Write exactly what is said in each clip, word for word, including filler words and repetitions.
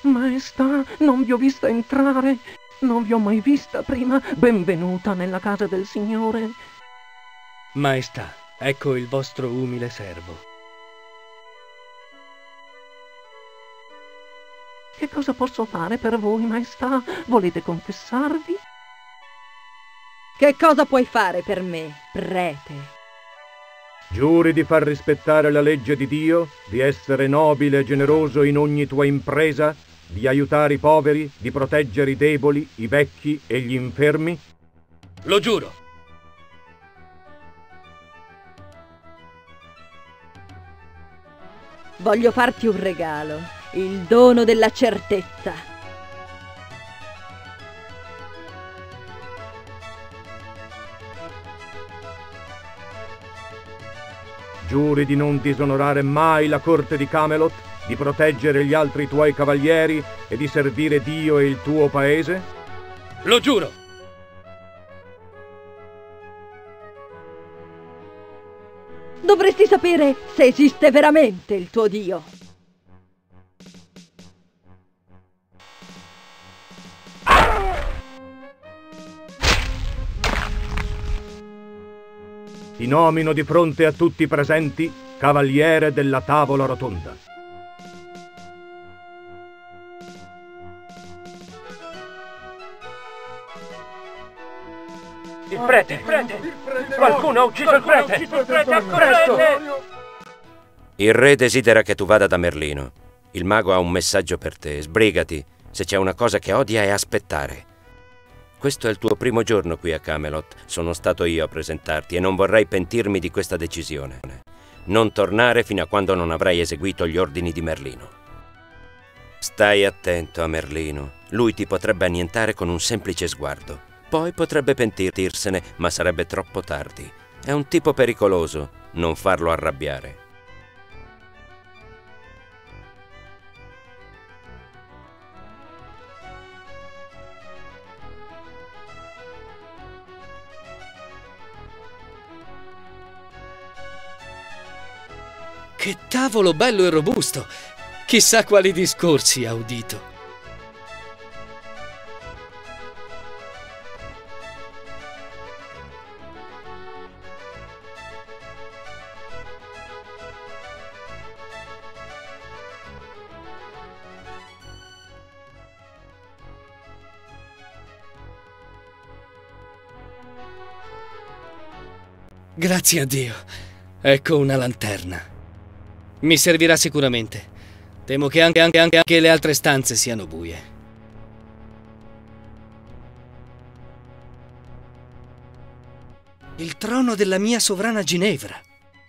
Maestà, non vi ho vista entrare. Non vi ho mai vista prima. Benvenuta nella casa del Signore. Maestà, ecco il vostro umile servo. Che cosa posso fare per voi, Maestà? Volete confessarvi? Che cosa puoi fare per me, prete? Giuri di far rispettare la legge di Dio, di essere nobile e generoso in ogni tua impresa, di aiutare i poveri, di proteggere i deboli, i vecchi e gli infermi? Lo giuro. Voglio farti un regalo, il dono della certezza. Giuri di non disonorare mai la corte di Camelot, di proteggere gli altri tuoi cavalieri e di servire Dio e il tuo paese? Lo giuro! Dovresti sapere se esiste veramente il tuo Dio. Ti nomino di fronte a tutti i presenti cavaliere della tavola rotonda. Il prete! Il prete! Qualcuno ha ucciso il prete! Il prete, presto! Il re desidera che tu vada da Merlino. Il mago ha un messaggio per te. Sbrigati. Se c'è una cosa che odia è aspettare. Questo è il tuo primo giorno qui a Camelot. Sono stato io a presentarti e non vorrei pentirmi di questa decisione. Non tornare fino a quando non avrai eseguito gli ordini di Merlino. Stai attento a Merlino. Lui ti potrebbe annientare con un semplice sguardo. Poi potrebbe pentirsene, ma sarebbe troppo tardi. È un tipo pericoloso. Non farlo arrabbiare. Che tavolo bello e robusto! Chissà quali discorsi ha udito. Grazie a Dio. Ecco una lanterna. Mi servirà sicuramente. Temo che anche, anche, anche, anche le altre stanze siano buie. Il trono della mia sovrana Ginevra.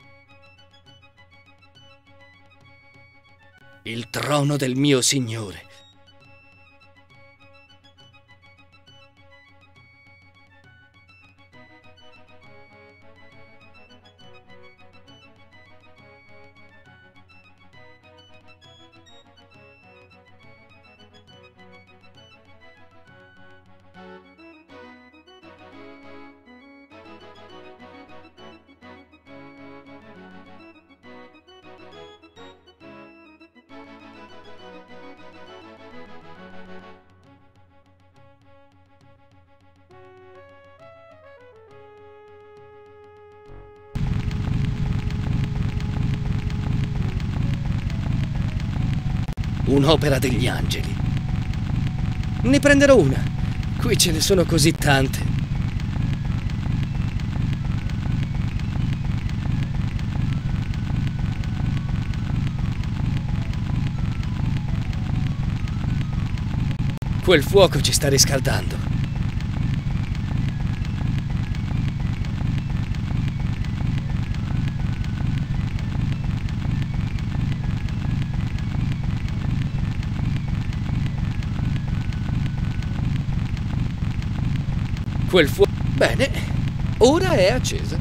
Il trono del mio signore. Un'opera degli angeli. Ne prenderò una. Qui ce ne sono così tante. Quel fuoco ci sta riscaldando. Quel fuoco... Bene, ora è accesa.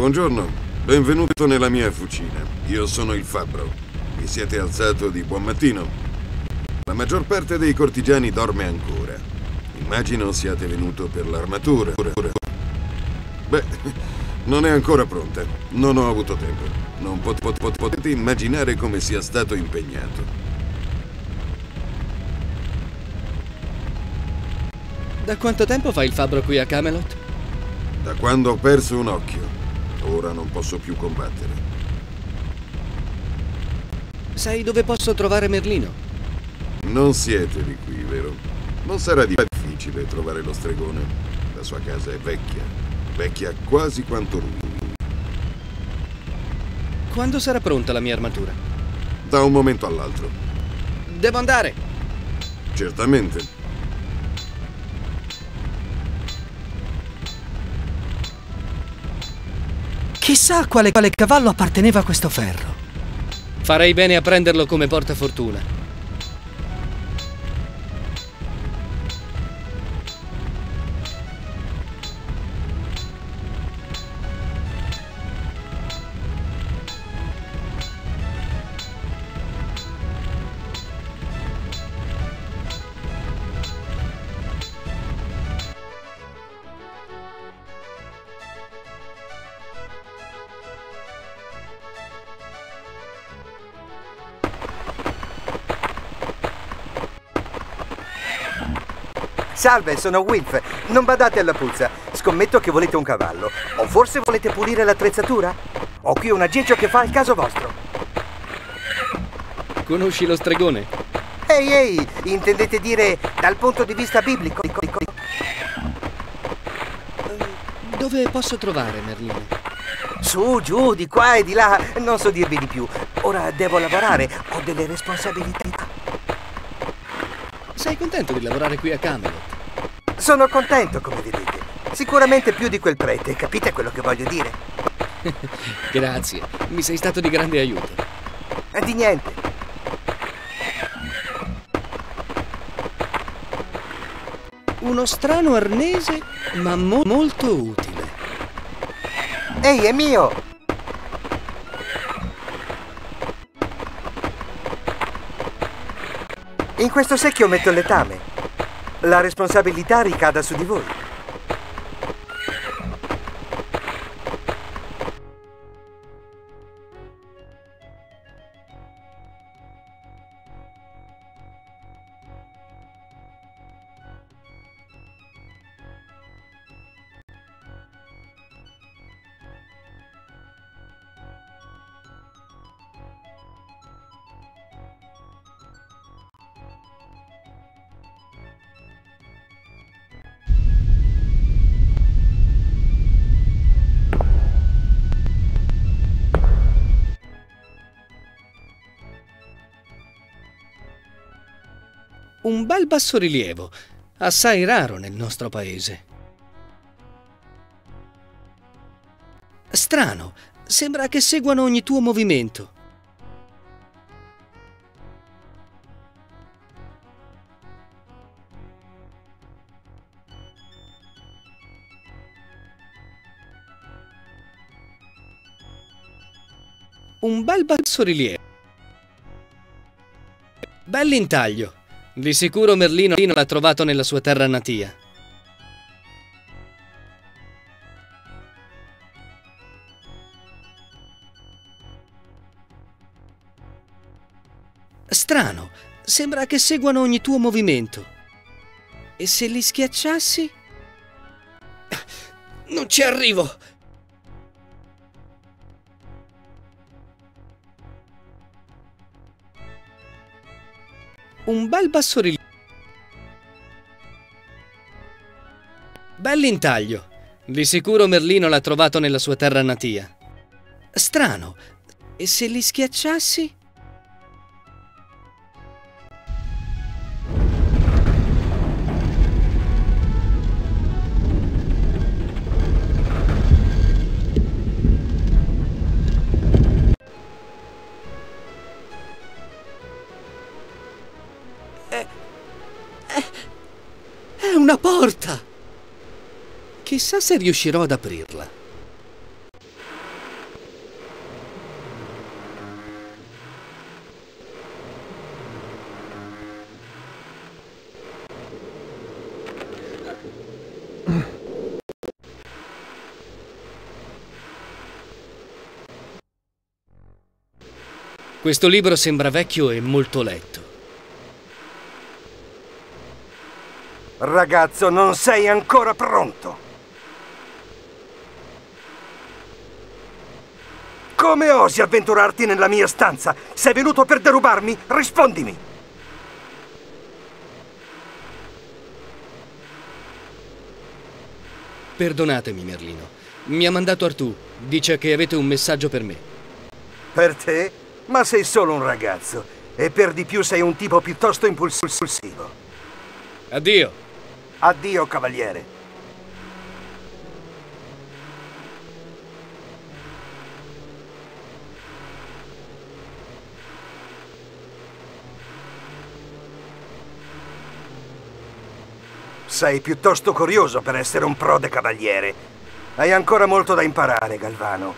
Buongiorno, benvenuto nella mia fucina. Io sono il fabbro. Vi siete alzato di buon mattino? La maggior parte dei cortigiani dorme ancora. Immagino siate venuto per l'armatura. Beh, non è ancora pronta. Non ho avuto tempo. Non pot pot pot potete immaginare come sia stato impegnato. Da quanto tempo fa il fabbro qui a Camelot? Da quando ho perso un occhio. Ora non posso più combattere. Sai dove posso trovare Merlino? Non siete di qui, vero? Non sarà difficile trovare lo stregone. La sua casa è vecchia. Vecchia quasi quanto lui. Quando sarà pronta la mia armatura? Da un momento all'altro. Devo andare! Certamente. Chissà a quale, quale cavallo apparteneva a questo ferro. Farei bene a prenderlo come portafortuna. Salve, sono Wilf. Non badate alla puzza. Scommetto che volete un cavallo. O forse volete pulire l'attrezzatura? Ho qui un aggeggio che fa il caso vostro. Conosci lo stregone? Ehi, ehi, intendete dire dal punto di vista biblico? Dove posso trovare Merlino? Su, giù, di qua e di là. Non so dirvi di più. Ora devo lavorare. Ho delle responsabilità. Sei contento di lavorare qui a Camelot? Sono contento, come vedete. Sicuramente più di quel prete, capite quello che voglio dire? Grazie, mi sei stato di grande aiuto. Di niente. Uno strano arnese, ma mo molto utile. Ehi, è mio! In questo secchio metto il letame. La responsabilità ricada su di voi. Un bel bassorilievo, assai raro nel nostro paese. Strano, sembra che seguano ogni tuo movimento. Un bel bassorilievo. Bell'intaglio. Di sicuro Merlino l'ha trovato nella sua terra natia. Strano, sembra che seguano ogni tuo movimento. E se li schiacciassi? Non ci arrivo! Un bel bassorilievo. Bell'intaglio. Di sicuro Merlino l'ha trovato nella sua terra natia. Strano. E se li schiacciassi? È una porta! Chissà se riuscirò ad aprirla. Questo libro sembra vecchio e molto letto. Ragazzo, non sei ancora pronto. Come osi avventurarti nella mia stanza? Sei venuto per derubarmi? Rispondimi! Perdonatemi, Merlino. Mi ha mandato Artù. Dice che avete un messaggio per me. Per te? Ma sei solo un ragazzo. E per di più sei un tipo piuttosto impulsivo. Addio. Addio, cavaliere. Sei piuttosto curioso per essere un prode cavaliere. Hai ancora molto da imparare, Galvano.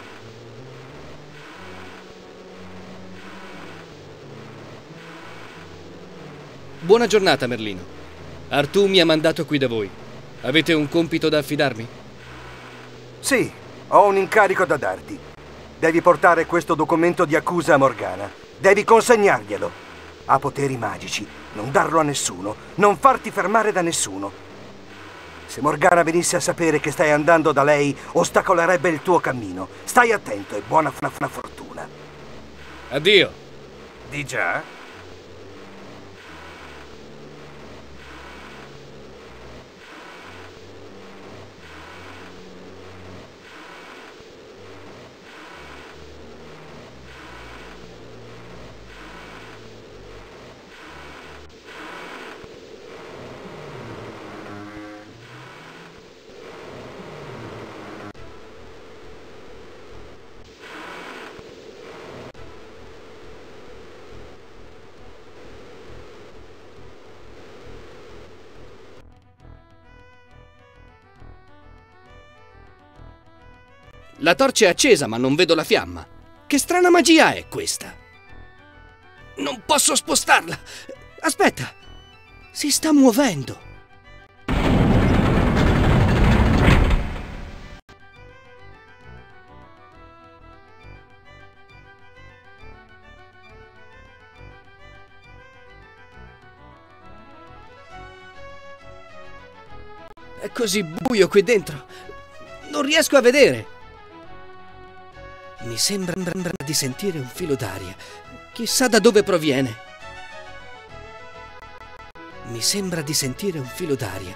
Buona giornata, Merlino. Artù mi ha mandato qui da voi. Avete un compito da affidarmi? Sì, ho un incarico da darti. Devi portare questo documento di accusa a Morgana. Devi consegnarglielo. Ha poteri magici. Non darlo a nessuno. Non farti fermare da nessuno. Se Morgana venisse a sapere che stai andando da lei, ostacolerebbe il tuo cammino. Stai attento e buona fortuna. Addio. Di già? La torcia è accesa, ma non vedo la fiamma. Che strana magia è questa? Non posso spostarla. Aspetta. Si sta muovendo. È così buio qui dentro. Non riesco a vedere. Mi sembra di sentire un filo d'aria. Chissà da dove proviene. Mi sembra di sentire un filo d'aria.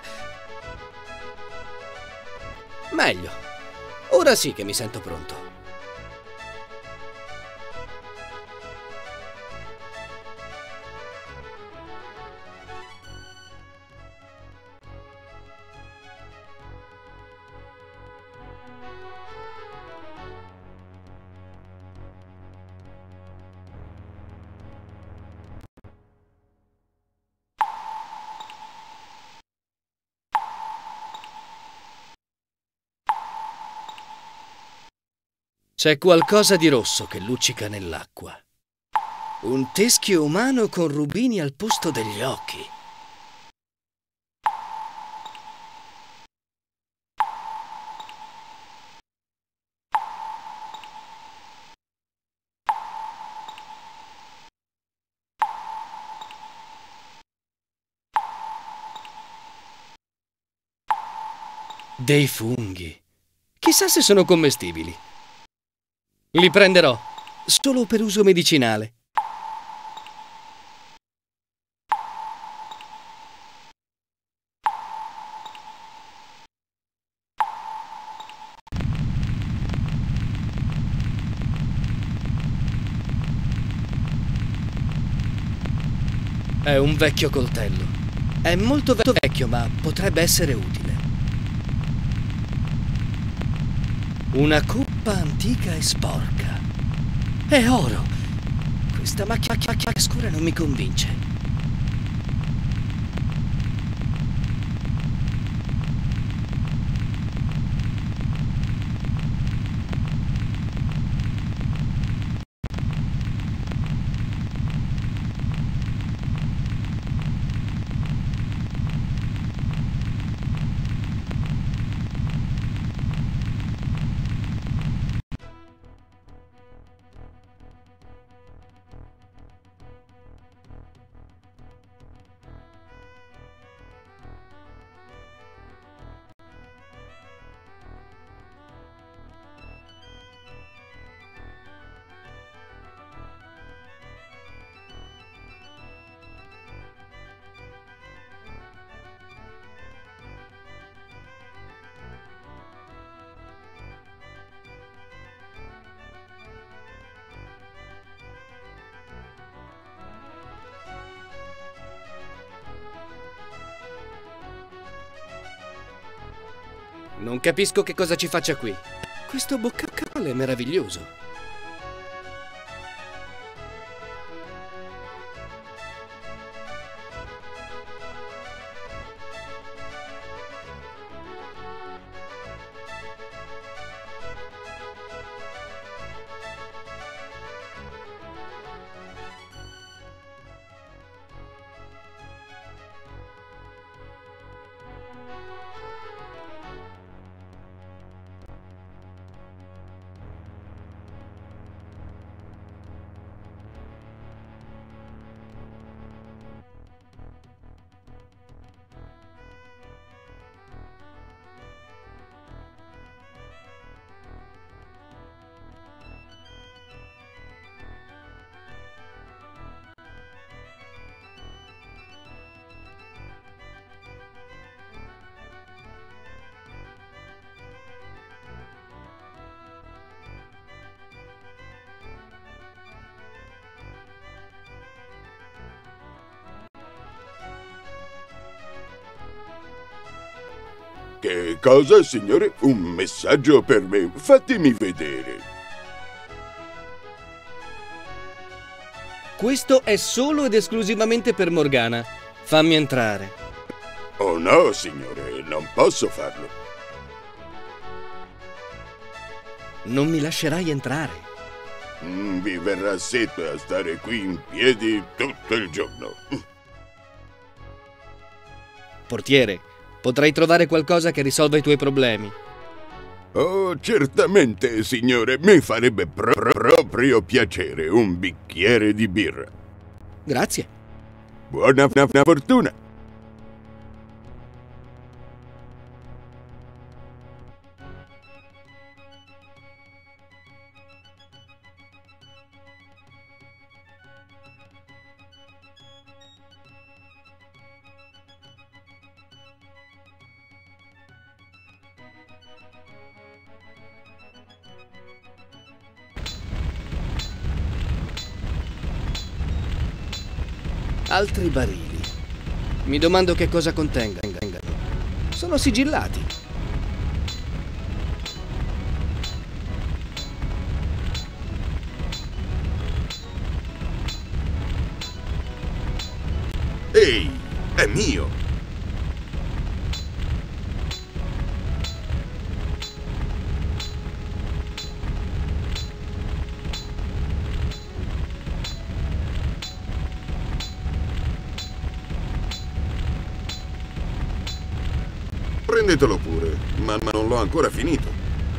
Meglio. Ora sì che mi sento pronto. C'è qualcosa di rosso che luccica nell'acqua. Un teschio umano con rubini al posto degli occhi. Dei funghi. Chissà se sono commestibili. Li prenderò, solo per uso medicinale. È un vecchio coltello. È molto vecchio, ma potrebbe essere utile. Una coppa antica e sporca. È oro. Questa macchia, macchia scura non mi convince. Non capisco che cosa ci faccia qui. Questo boccale è meraviglioso. Che cosa, signore? Un messaggio per me? Fatemi vedere. Questo è solo ed esclusivamente per Morgana. Fammi entrare. Oh no, signore, non posso farlo. Non mi lascerai entrare. Mm, vi verrà sete a stare qui in piedi tutto il giorno. Portiere, potrai trovare qualcosa che risolva i tuoi problemi. Oh, certamente, signore. Mi farebbe pro proprio piacere un bicchiere di birra. Grazie. Buona fortuna. Altri barili. Mi domando che cosa contengano. Sono sigillati. Ehi, è mio! Prendetelo pure, ma, ma non l'ho ancora finito.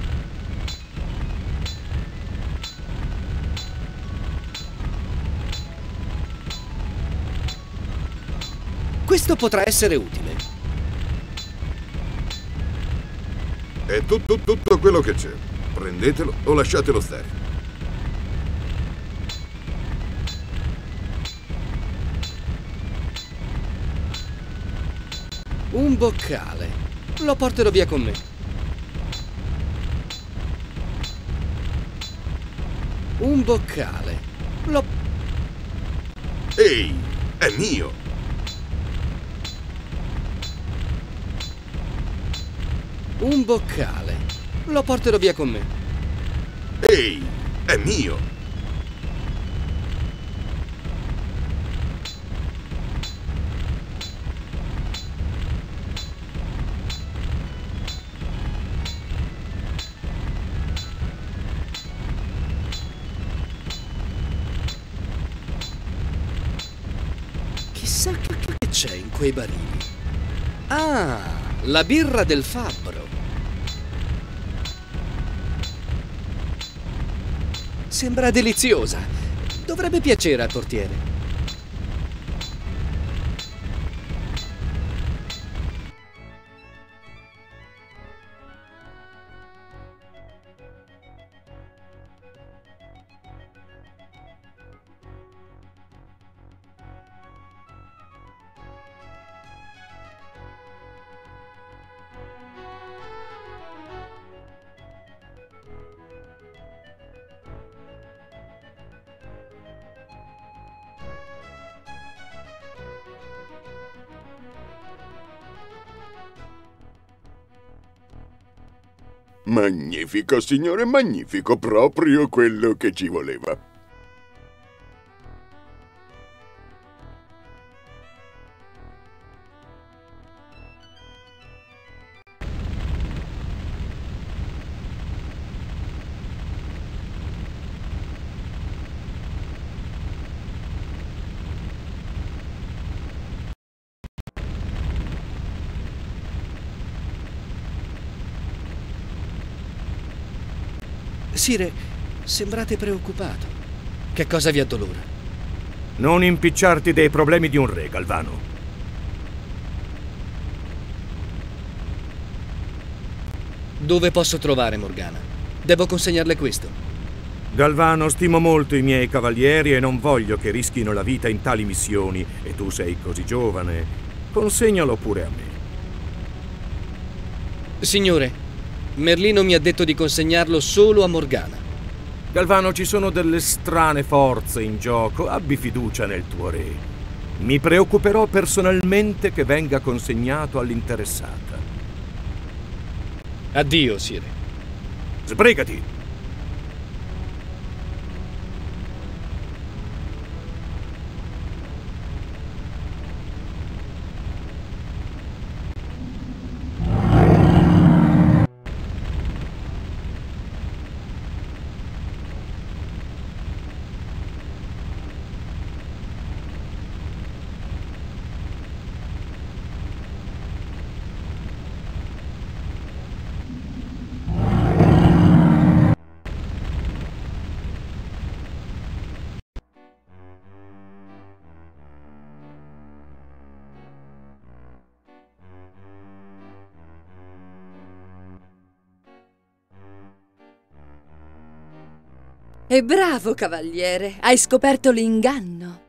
Questo potrà essere utile. È tutto, tutto quello che c'è. Prendetelo o lasciatelo stare. Un boccale. Lo porterò via con me. Un boccale. Lo... Ehi, è mio! Un boccale. Lo porterò via con me. Ehi, è mio! Chissà che c'è in quei barili. Ah, la birra del fabbro. Sembra deliziosa. Dovrebbe piacere al portiere. Magnifico, signore, magnifico, proprio quello che ci voleva. Sire, sembrate preoccupato. Che cosa vi addolora? Non impicciarti dei problemi di un re, Galvano. Dove posso trovare Morgana? Devo consegnarle questo. Galvano, stimo molto i miei cavalieri e non voglio che rischino la vita in tali missioni. E tu sei così giovane. Consegnalo pure a me. Signore, Merlino mi ha detto di consegnarlo solo a Morgana. Galvano, ci sono delle strane forze in gioco. Abbi fiducia nel tuo re. Mi preoccuperò personalmente che venga consegnato all'interessata. Addio, Sire. Sbrigati! E bravo, cavaliere, hai scoperto l'inganno.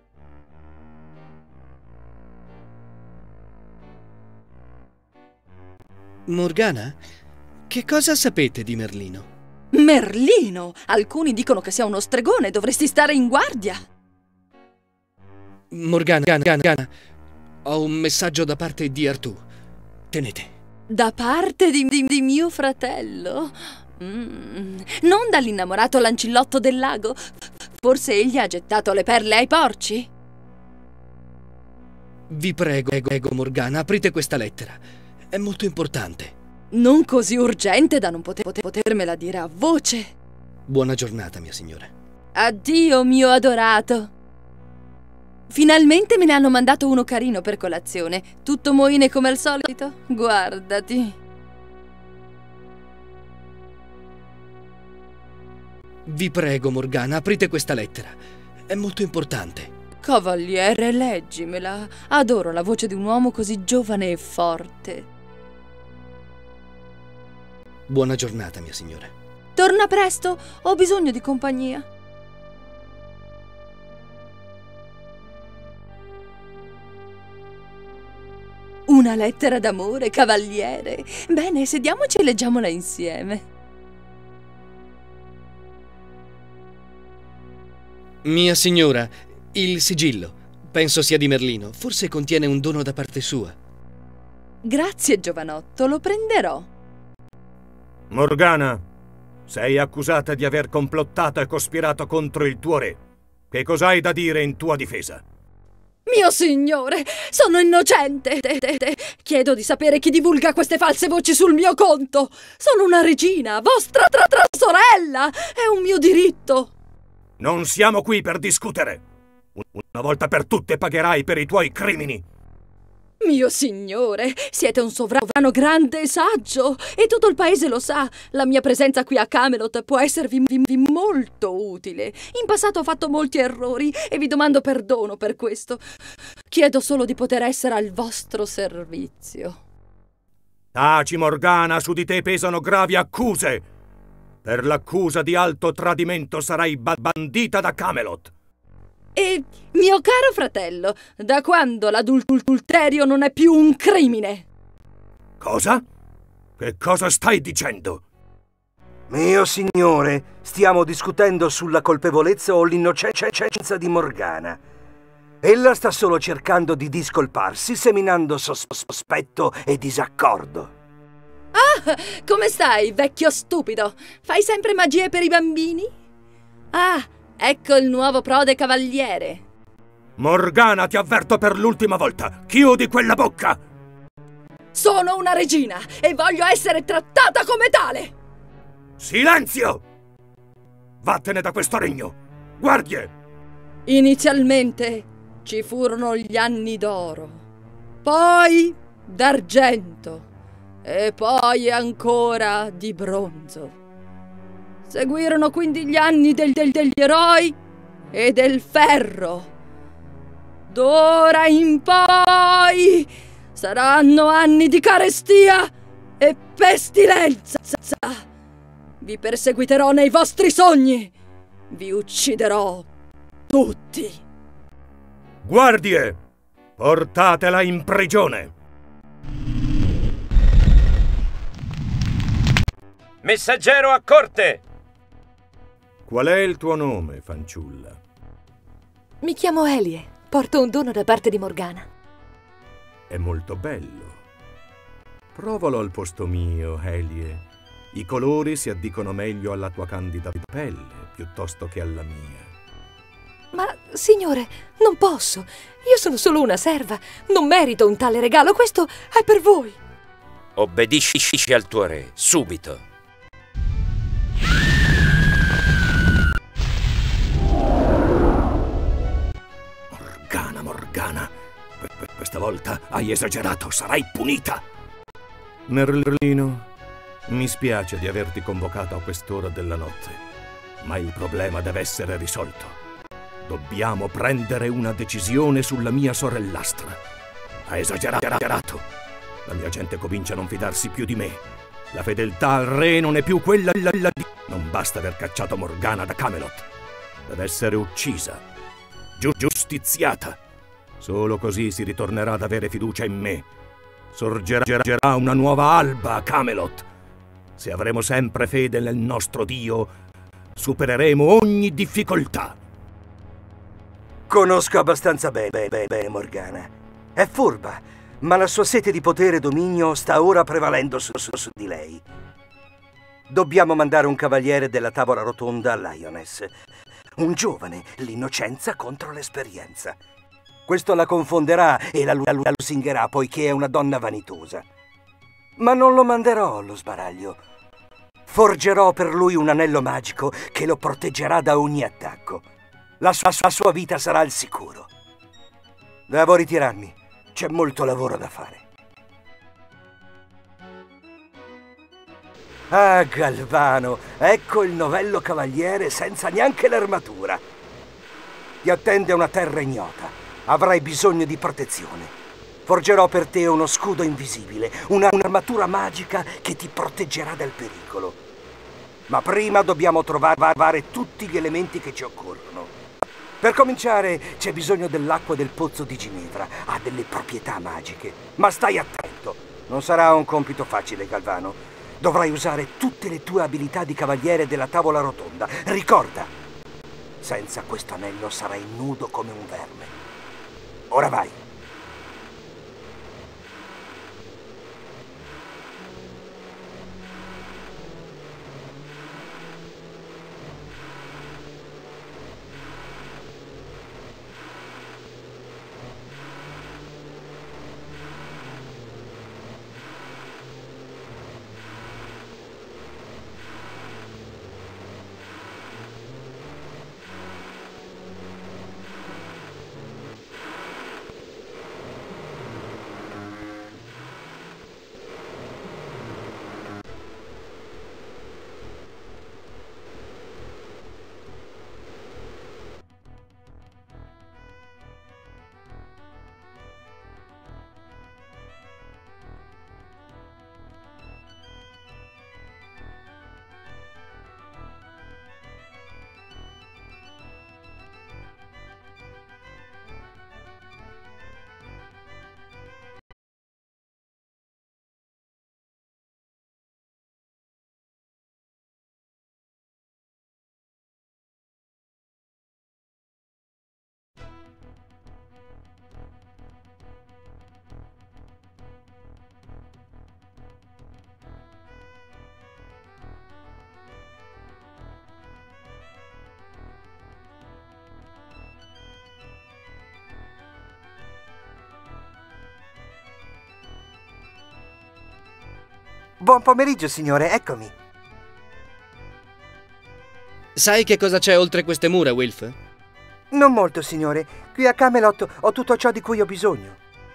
Morgana, che cosa sapete di Merlino? Merlino? Alcuni dicono che sia uno stregone, dovresti stare in guardia. Morgana, Morgana, Morgana, ho un messaggio da parte di Artù. Tenete. Da parte di, di, di mio fratello? Mm, non dall'innamorato Lancillotto del lago? Forse egli ha gettato le perle ai porci? Vi prego, prego, prego, Morgana, aprite questa lettera. È molto importante. Non così urgente da non poter, poter, potermela dire a voce. Buona giornata, mia signora. Addio, mio adorato. Finalmente me ne hanno mandato uno carino per colazione. Tutto moine come al solito? Guardati. Vi prego, Morgana, aprite questa lettera. È molto importante. Cavaliere, leggimela. Adoro la voce di un uomo così giovane e forte. Buona giornata, mia signora. Torna presto, ho bisogno di compagnia. Una lettera d'amore, cavaliere. Bene, sediamoci e leggiamola insieme. Mia signora, il sigillo. Penso sia di Merlino. Forse contiene un dono da parte sua. Grazie, giovanotto, lo prenderò. Morgana, sei accusata di aver complottato e cospirato contro il tuo re. Che cos'hai da dire in tua difesa? Mio signore, sono innocente. Chiedo di sapere chi divulga queste false voci sul mio conto. Sono una regina, vostra tra tra sorella. È un mio diritto. Non siamo qui per discutere. Una volta per tutte pagherai per i tuoi crimini. Mio signore, siete un sovrano grande e saggio, e tutto il paese lo sa. La mia presenza qui a Camelot può esservi molto utile. In passato ho fatto molti errori e vi domando perdono per questo. Chiedo solo di poter essere al vostro servizio. Taci, Morgana, su di te pesano gravi accuse. Per l'accusa di alto tradimento sarai bandita da Camelot. E, mio caro fratello, da quando l'adulterio non è più un crimine? Cosa? Che cosa stai dicendo? Mio signore, stiamo discutendo sulla colpevolezza o l'innocenza di Morgana. Ella sta solo cercando di discolparsi, seminando sospetto e disaccordo. Ah, come stai, vecchio stupido? Fai sempre magie per i bambini? Ah, ecco il nuovo prode cavaliere. Morgana, ti avverto per l'ultima volta. Chiudi quella bocca! Sono una regina e voglio essere trattata come tale! Silenzio! Vattene da questo regno! Guardie! Inizialmente ci furono gli anni d'oro, poi d'argento e poi ancora di bronzo. Seguirono quindi gli anni del, del, degli eroi e del ferro. D'ora in poi saranno anni di carestia e pestilenza. Vi perseguiterò nei vostri sogni. Vi ucciderò tutti. Guardie, portatela in prigione. Messaggero a corte! Qual è il tuo nome, fanciulla? Mi chiamo Elie. Porto un dono da parte di Morgana. È molto bello. Provalo al posto mio, Elie. I colori si addicono meglio alla tua candida pelle piuttosto che alla mia. Ma, signore, non posso. Io sono solo una serva. Non merito un tale regalo. Questo è per voi. Obbedisci al tuo re, subito. Morgana, Morgana. Questa volta hai esagerato. Sarai punita. Merlino, mi spiace di averti convocato a quest'ora della notte, ma il problema deve essere risolto. Dobbiamo prendere una decisione sulla mia sorellastra. Ha esagerato. La mia gente comincia a non fidarsi più di me. La fedeltà al re non è più quella di... Non basta aver cacciato Morgana da Camelot. Deve essere uccisa, giu- giustiziata. Solo così si ritornerà ad avere fiducia in me. Sorgerà una nuova alba a Camelot. Se avremo sempre fede nel nostro Dio, supereremo ogni difficoltà. Conosco abbastanza bene, bene, bene Morgana. È furba, ma la sua sete di potere e dominio sta ora prevalendo su, su, su di lei. Dobbiamo mandare un cavaliere della tavola rotonda a Lioness. Un giovane, l'innocenza contro l'esperienza. Questo la confonderà e la, la, la lusingherà poiché è una donna vanitosa. Ma non lo manderò allo sbaraglio. Forgerò per lui un anello magico che lo proteggerà da ogni attacco. La sua, la sua vita sarà al sicuro. Devo ritirarmi. C'è molto lavoro da fare. Ah, Galvano, ecco il novello cavaliere senza neanche l'armatura. Ti attende una terra ignota. Avrai bisogno di protezione. Forgerò per te uno scudo invisibile, una, un'armatura magica che ti proteggerà dal pericolo. Ma prima dobbiamo trovare tutti gli elementi che ci occorrono. Per cominciare c'è bisogno dell'acqua del pozzo di Ginevra. Ha delle proprietà magiche. Ma stai attento. Non sarà un compito facile, Galvano. Dovrai usare tutte le tue abilità di cavaliere della tavola rotonda. Ricorda, senza questo anello sarai nudo come un verme. Ora vai. Buon pomeriggio, signore, eccomi. Sai che cosa c'è oltre queste mura, Wilf? Non molto, signore. Qui a Camelot ho tutto ciò di cui ho bisogno.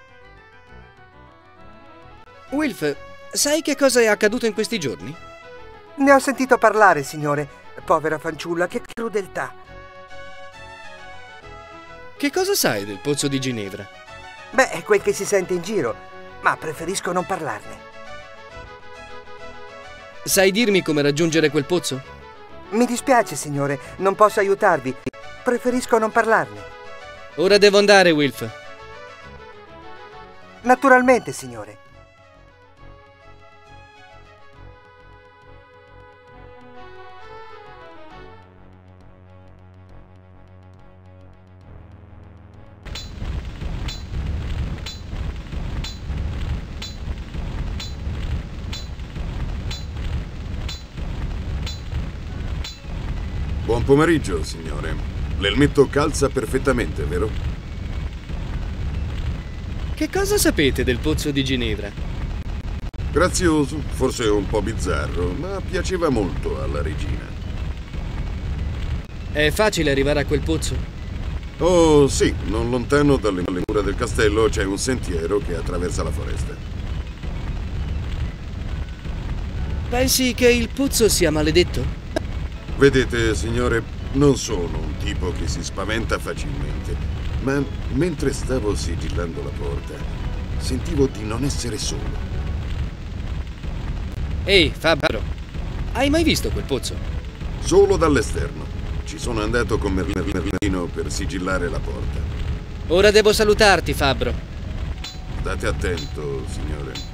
Wilf, sai che cosa è accaduto in questi giorni? Ne ho sentito parlare, signore. Povera fanciulla, che crudeltà. Che cosa sai del pozzo di Ginevra? Beh, è quel che si sente in giro, ma preferisco non parlarne. Sai dirmi come raggiungere quel pozzo? Mi dispiace, signore, non posso aiutarvi. Preferisco non parlarne. Ora devo andare, Wilf. Naturalmente, signore. Buon pomeriggio, signore. L'elmetto calza perfettamente, vero? Che cosa sapete del pozzo di Ginevra? Grazioso, forse un po' bizzarro, ma piaceva molto alla regina. È facile arrivare a quel pozzo? Oh, sì, non lontano dalle mura del castello c'è un sentiero che attraversa la foresta. Pensi che il pozzo sia maledetto? Vedete, signore, non sono un tipo che si spaventa facilmente, ma mentre stavo sigillando la porta, sentivo di non essere solo. Ehi, Fabbro, hai mai visto quel pozzo? Solo dall'esterno. Ci sono andato con Merlino per sigillare la porta. Ora devo salutarti, Fabbro. State attento, signore.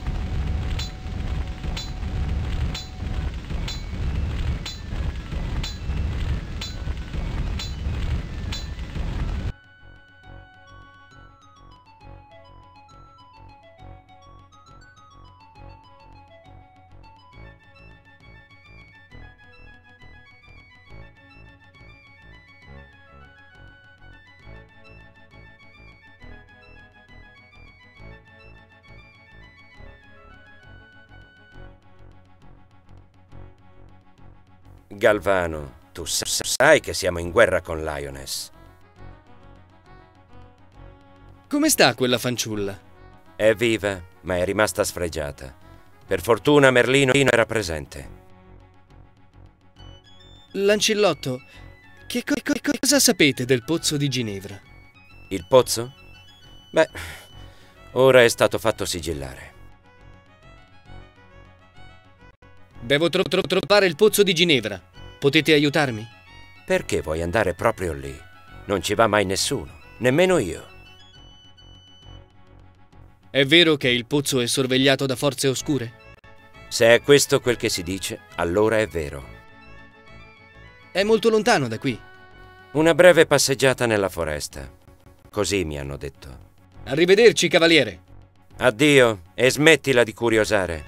Galvano, tu sai che siamo in guerra con Lioness. Come sta quella fanciulla? È viva, ma è rimasta sfregiata. Per fortuna Merlino era presente. Lancillotto, che, co che cosa sapete del pozzo di Ginevra? Il pozzo? Beh, ora è stato fatto sigillare. Devo tro tro trovare il pozzo di Ginevra. Potete aiutarmi? Perché vuoi andare proprio lì? Non ci va mai nessuno, nemmeno io. È vero che il pozzo è sorvegliato da forze oscure? Se è questo quel che si dice, allora è vero. È molto lontano da qui. Una breve passeggiata nella foresta. Così mi hanno detto. Arrivederci, cavaliere. Addio, e smettila di curiosare.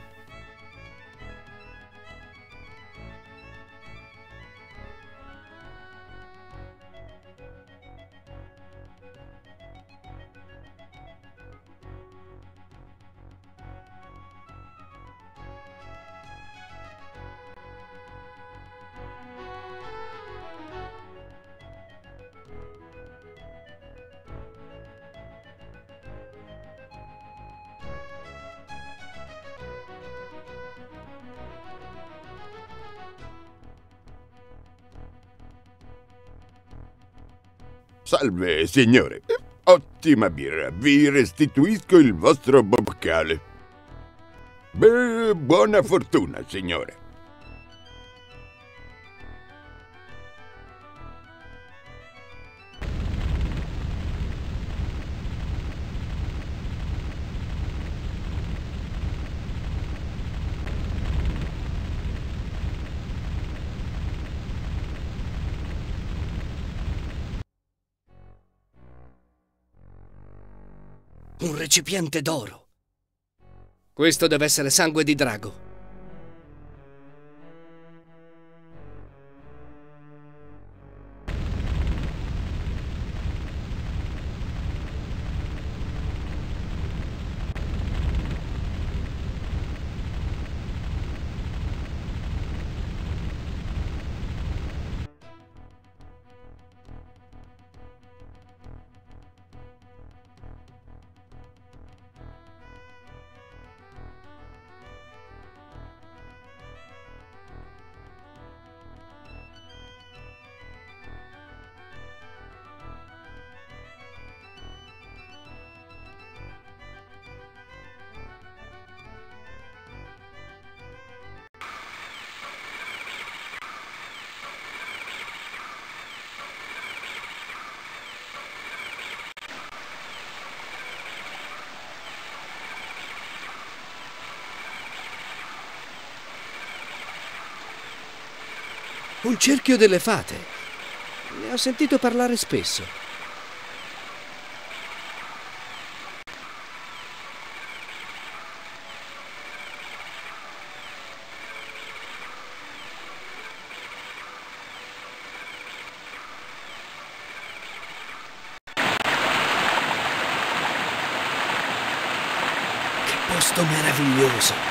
Salve, signore. Ottima birra. Vi restituisco il vostro boccale. Beh, buona fortuna, signore. Un recipiente d'oro. Questo deve essere sangue di drago. Un cerchio delle fate. Ne ho sentito parlare spesso. Che posto meraviglioso!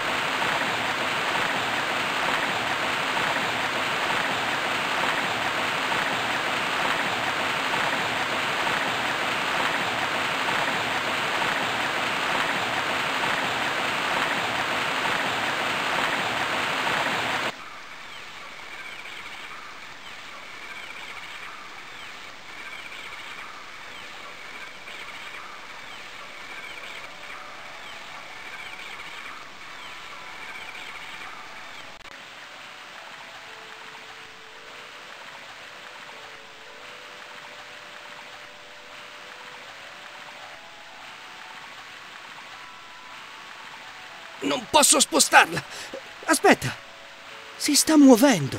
Non posso spostarla! Aspetta! Si sta muovendo!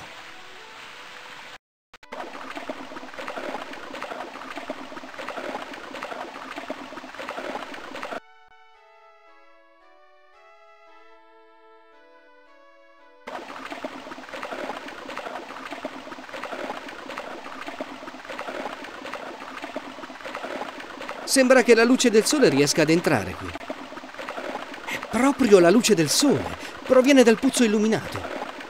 Sembra che la luce del sole riesca ad entrare qui. Proprio la luce del sole proviene dal pozzo illuminato.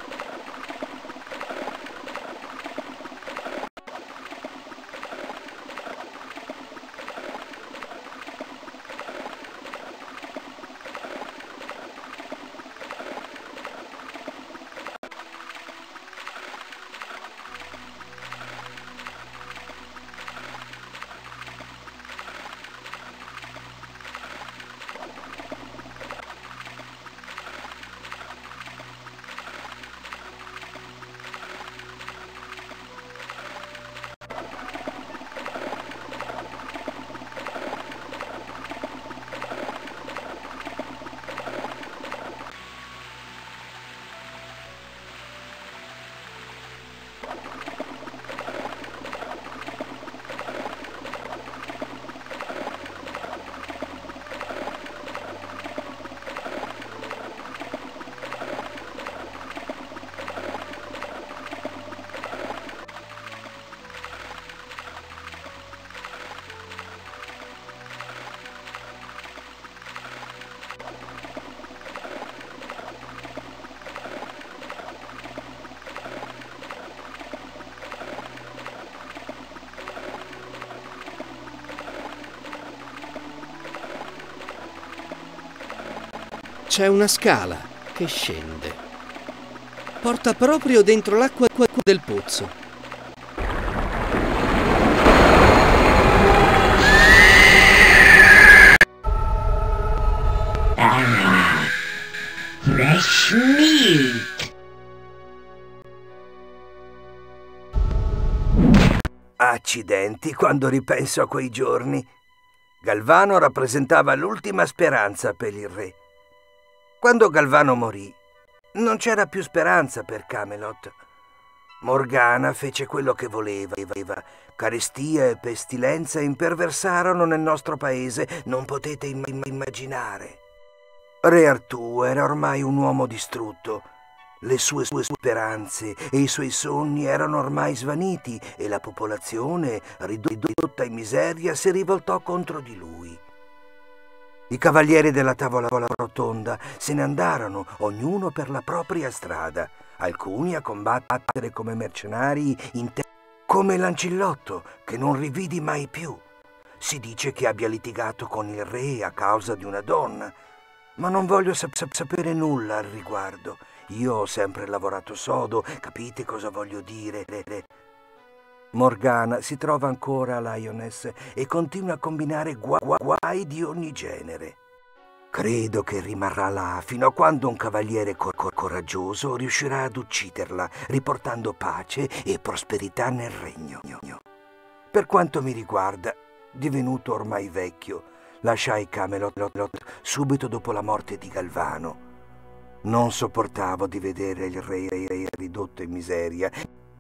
C'è una scala che scende. Porta proprio dentro l'acqua del pozzo. Ah, fresh meat. Accidenti, quando ripenso a quei giorni. Galvano rappresentava l'ultima speranza per il re. Quando Galvano morì, non c'era più speranza per Camelot. Morgana fece quello che voleva. Carestia e pestilenza imperversarono nel nostro paese, non potete imm- immaginare. Re Artù era ormai un uomo distrutto. Le sue, sue speranze e i suoi sogni erano ormai svaniti e la popolazione, ridotta in miseria, si rivoltò contro di lui. I cavalieri della tavola rotonda se ne andarono, ognuno per la propria strada, alcuni a combattere come mercenari in te- come Lancillotto, che non rividi mai più. Si dice che abbia litigato con il re a causa di una donna, ma non voglio sap- sap- sapere nulla al riguardo. Io ho sempre lavorato sodo, capite cosa voglio dire? Morgana si trova ancora a Lyonesse e continua a combinare gu- gu- guai di ogni genere. Credo che rimarrà là fino a quando un cavaliere cor- cor- coraggioso riuscirà ad ucciderla, riportando pace e prosperità nel regno. Per quanto mi riguarda, divenuto ormai vecchio, lasciai Camelot subito dopo la morte di Galvano. Non sopportavo di vedere il re ridotto in miseria.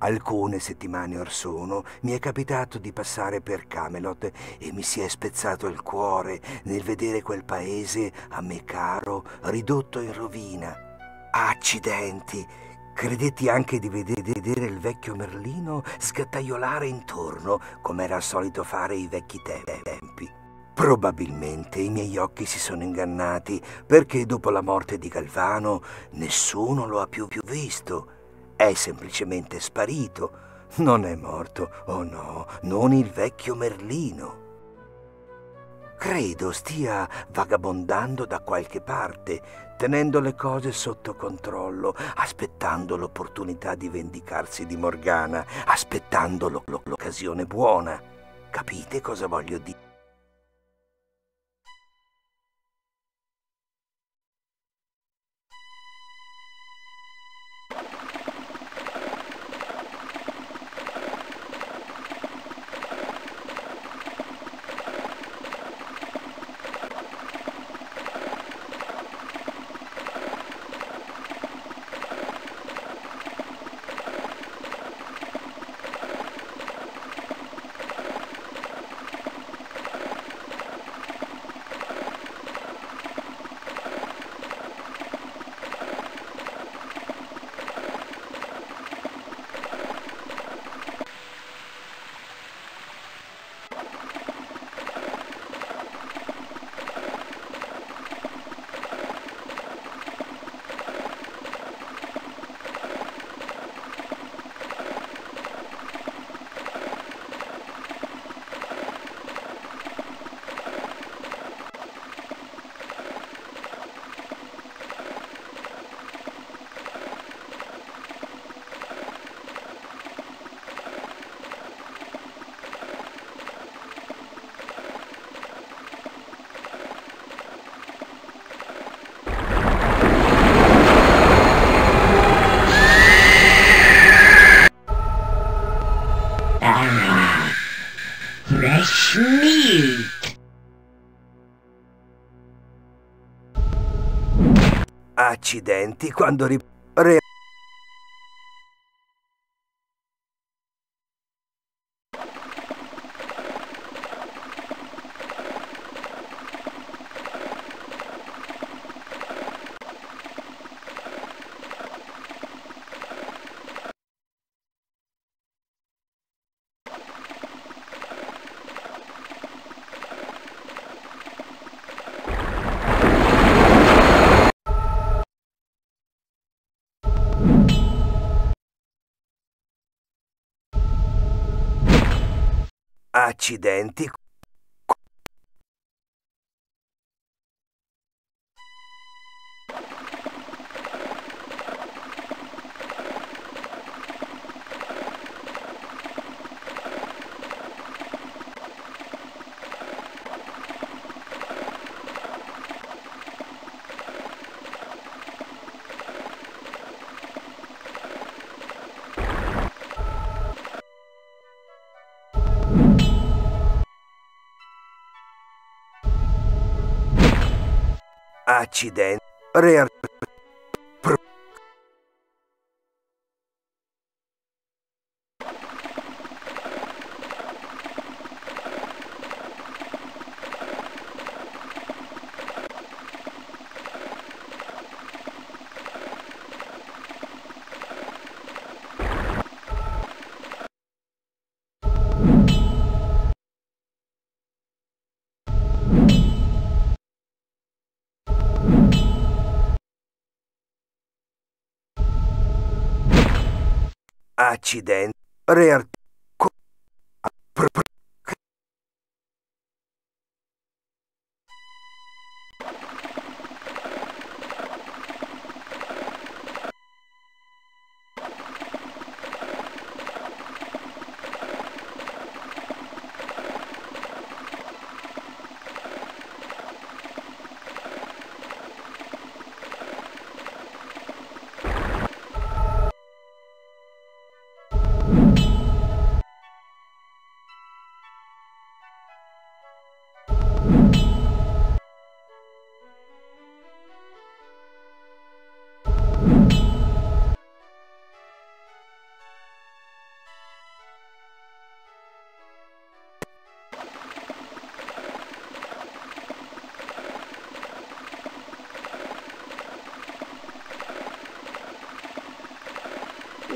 Alcune settimane or sono mi è capitato di passare per Camelot e mi si è spezzato il cuore nel vedere quel paese a me caro ridotto in rovina. Accidenti! Credetti anche di vedere il vecchio Merlino sgattaiolare intorno, come era solito fare i vecchi tempi. Probabilmente i miei occhi si sono ingannati, perché dopo la morte di Galvano nessuno lo ha più, più visto. È semplicemente sparito. Non è morto, oh no, non il vecchio Merlino. Credo stia vagabondando da qualche parte, tenendo le cose sotto controllo, aspettando l'opportunità di vendicarsi di Morgana, aspettando lo- lo- l'occasione buona. Capite cosa voglio dire? Fresh meat. Accidenti, quando ri... re... Accidenti. Accidenti. Re... Pro... Accidenti. Re... Pro... Pro...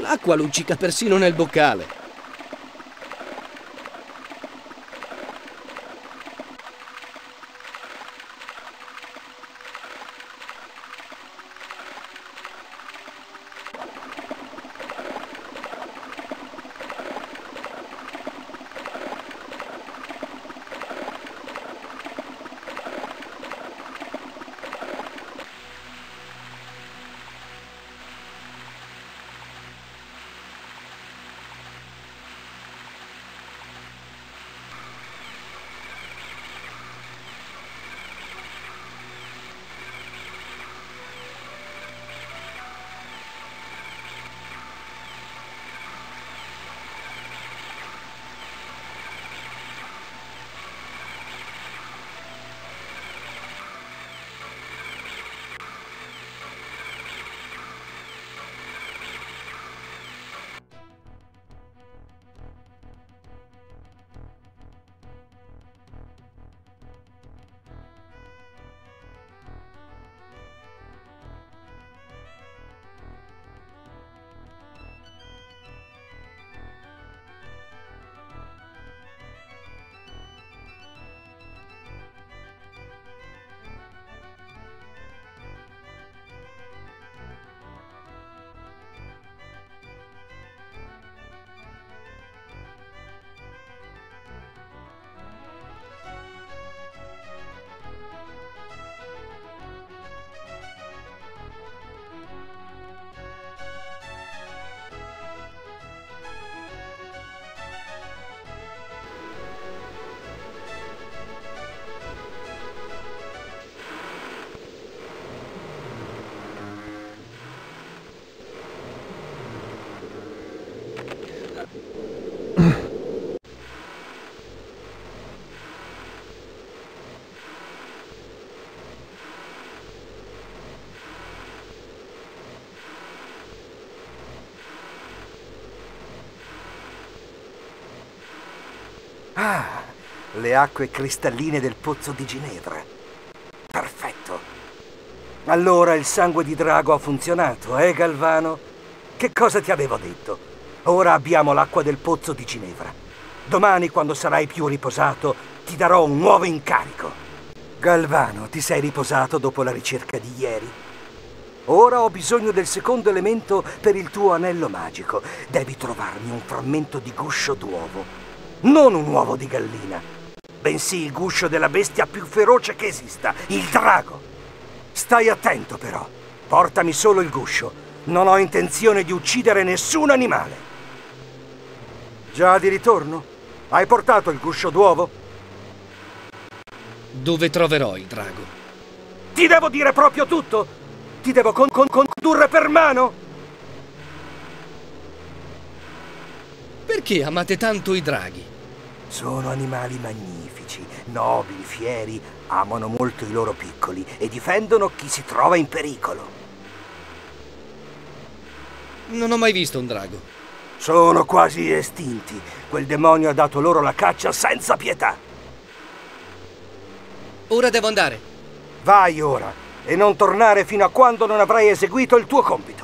L'acqua luccica persino nel boccale. Ah, le acque cristalline del pozzo di Ginevra. Perfetto. Allora il sangue di drago ha funzionato, eh, Galvano? Che cosa ti avevo detto? Ora abbiamo l'acqua del pozzo di Ginevra. Domani, quando sarai più riposato, ti darò un nuovo incarico. Galvano, ti sei riposato dopo la ricerca di ieri? Ora ho bisogno del secondo elemento per il tuo anello magico. Devi trovarmi un frammento di guscio d'uovo. Non un uovo di gallina, bensì il guscio della bestia più feroce che esista, il drago. Stai attento però, portami solo il guscio. Non ho intenzione di uccidere nessun animale. Già di ritorno? Hai portato il guscio d'uovo? Dove troverò il drago? Ti devo dire proprio tutto? Ti devo con con condurre per mano? Perché amate tanto i draghi? Sono animali magnifici, nobili, fieri, amano molto i loro piccoli e difendono chi si trova in pericolo. Non ho mai visto un drago. Sono quasi estinti. Quel demonio ha dato loro la caccia senza pietà. Ora devo andare. Vai ora e non tornare fino a quando non avrai eseguito il tuo compito.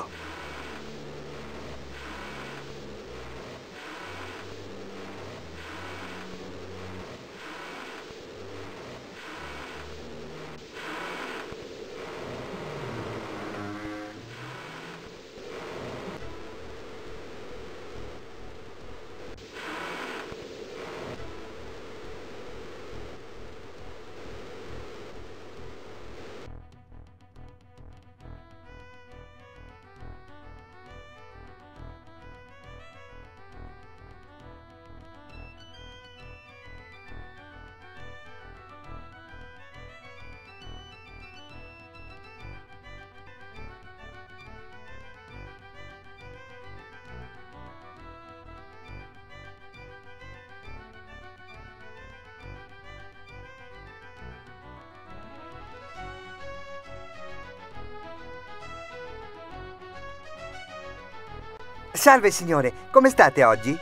Salve signore, come state oggi?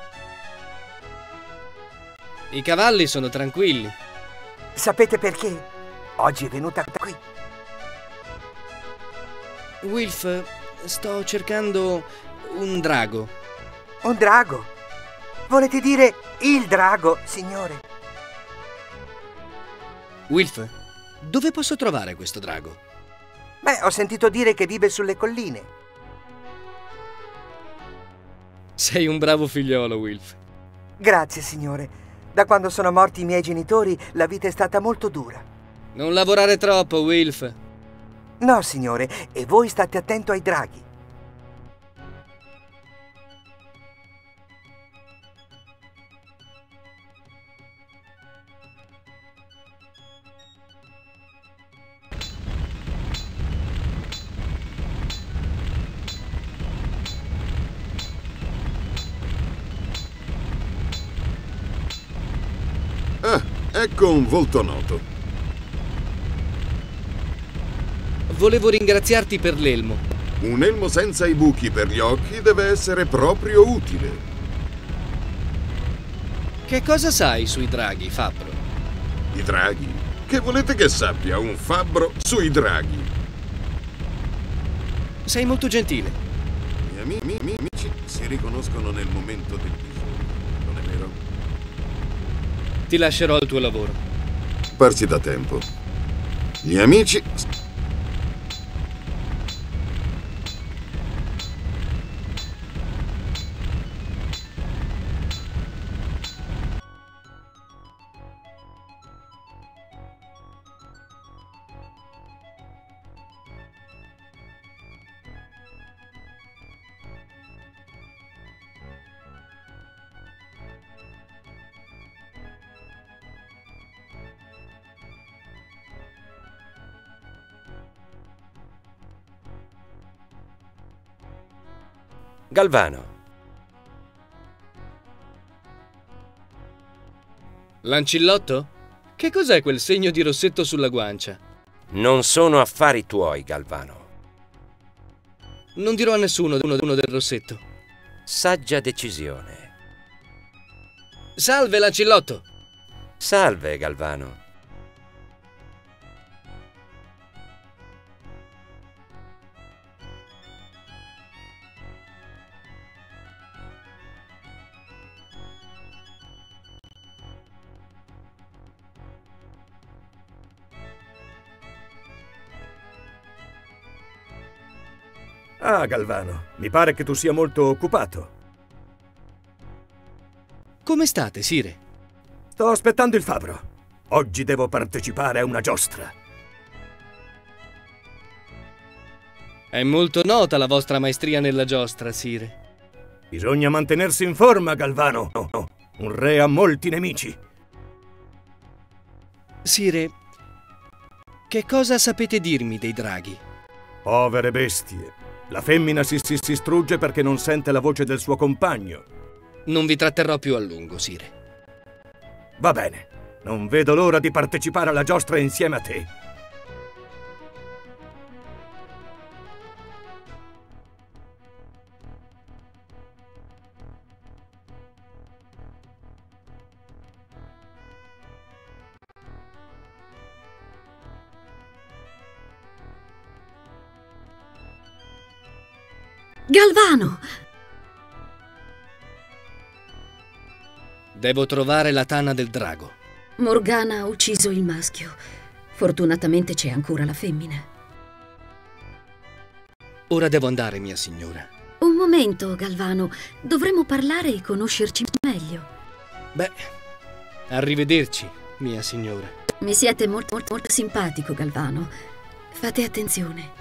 I cavalli sono tranquilli. Sapete perché? Oggi è venuta qui. Wilf, sto cercando un drago. Un drago? Volete dire il drago, signore? Wilf, dove posso trovare questo drago? Beh, ho sentito dire che vive sulle colline. Sei un bravo figliolo, Wilf. Grazie, signore. Da quando sono morti i miei genitori, la vita è stata molto dura. Non lavorare troppo, Wilf. No, signore, e voi state attento ai draghi. Ah, ecco un volto noto. Volevo ringraziarti per l'elmo. Un elmo senza i buchi per gli occhi deve essere proprio utile. Che cosa sai sui draghi, fabbro? I draghi? Che volete che sappia un fabbro sui draghi? Sei molto gentile. Gli ami- mi- mi- amici si riconoscono nel momento del bisogno, non è vero? Ti lascerò al tuo lavoro. Parsi da tempo. Gli amici... Galvano. L'ancillotto? Che cos'è quel segno di rossetto sulla guancia? Non sono affari tuoi, Galvano. Non dirò a nessuno uno, uno del rossetto. Saggia decisione. Salve, l'ancillotto! Salve, Galvano. Ah, Galvano, mi pare che tu sia molto occupato. Come state, Sire? Sto aspettando il fabbro. Oggi devo partecipare a una giostra. È molto nota la vostra maestria nella giostra, Sire. Bisogna mantenersi in forma, Galvano. No, no. Un re ha molti nemici. Sire, che cosa sapete dirmi dei draghi? Povere bestie. La femmina si, si, si strugge perché non sente la voce del suo compagno. Non vi tratterrò più a lungo, Sire. Va bene. Non vedo l'ora di partecipare alla giostra insieme a te. Galvano! Devo trovare la tana del drago. Morgana ha ucciso il maschio. Fortunatamente c'è ancora la femmina. Ora devo andare, mia signora. Un momento, Galvano. Dovremmo parlare e conoscerci meglio. Beh, arrivederci, mia signora. Mi siete molto, molto, molto simpatico, Galvano. Fate attenzione.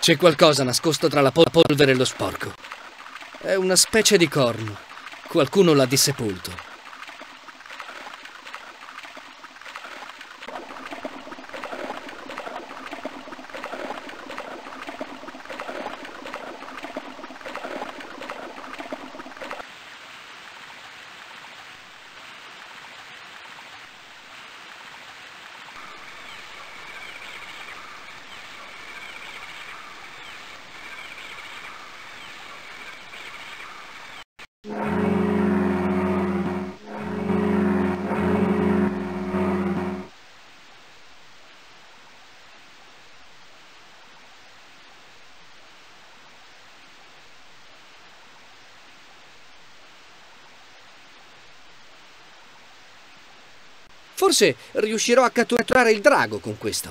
C'è qualcosa nascosto tra la pol- polvere e lo sporco. È una specie di corno. Qualcuno l'ha dissepolto. Forse riuscirò a catturare il drago con questo.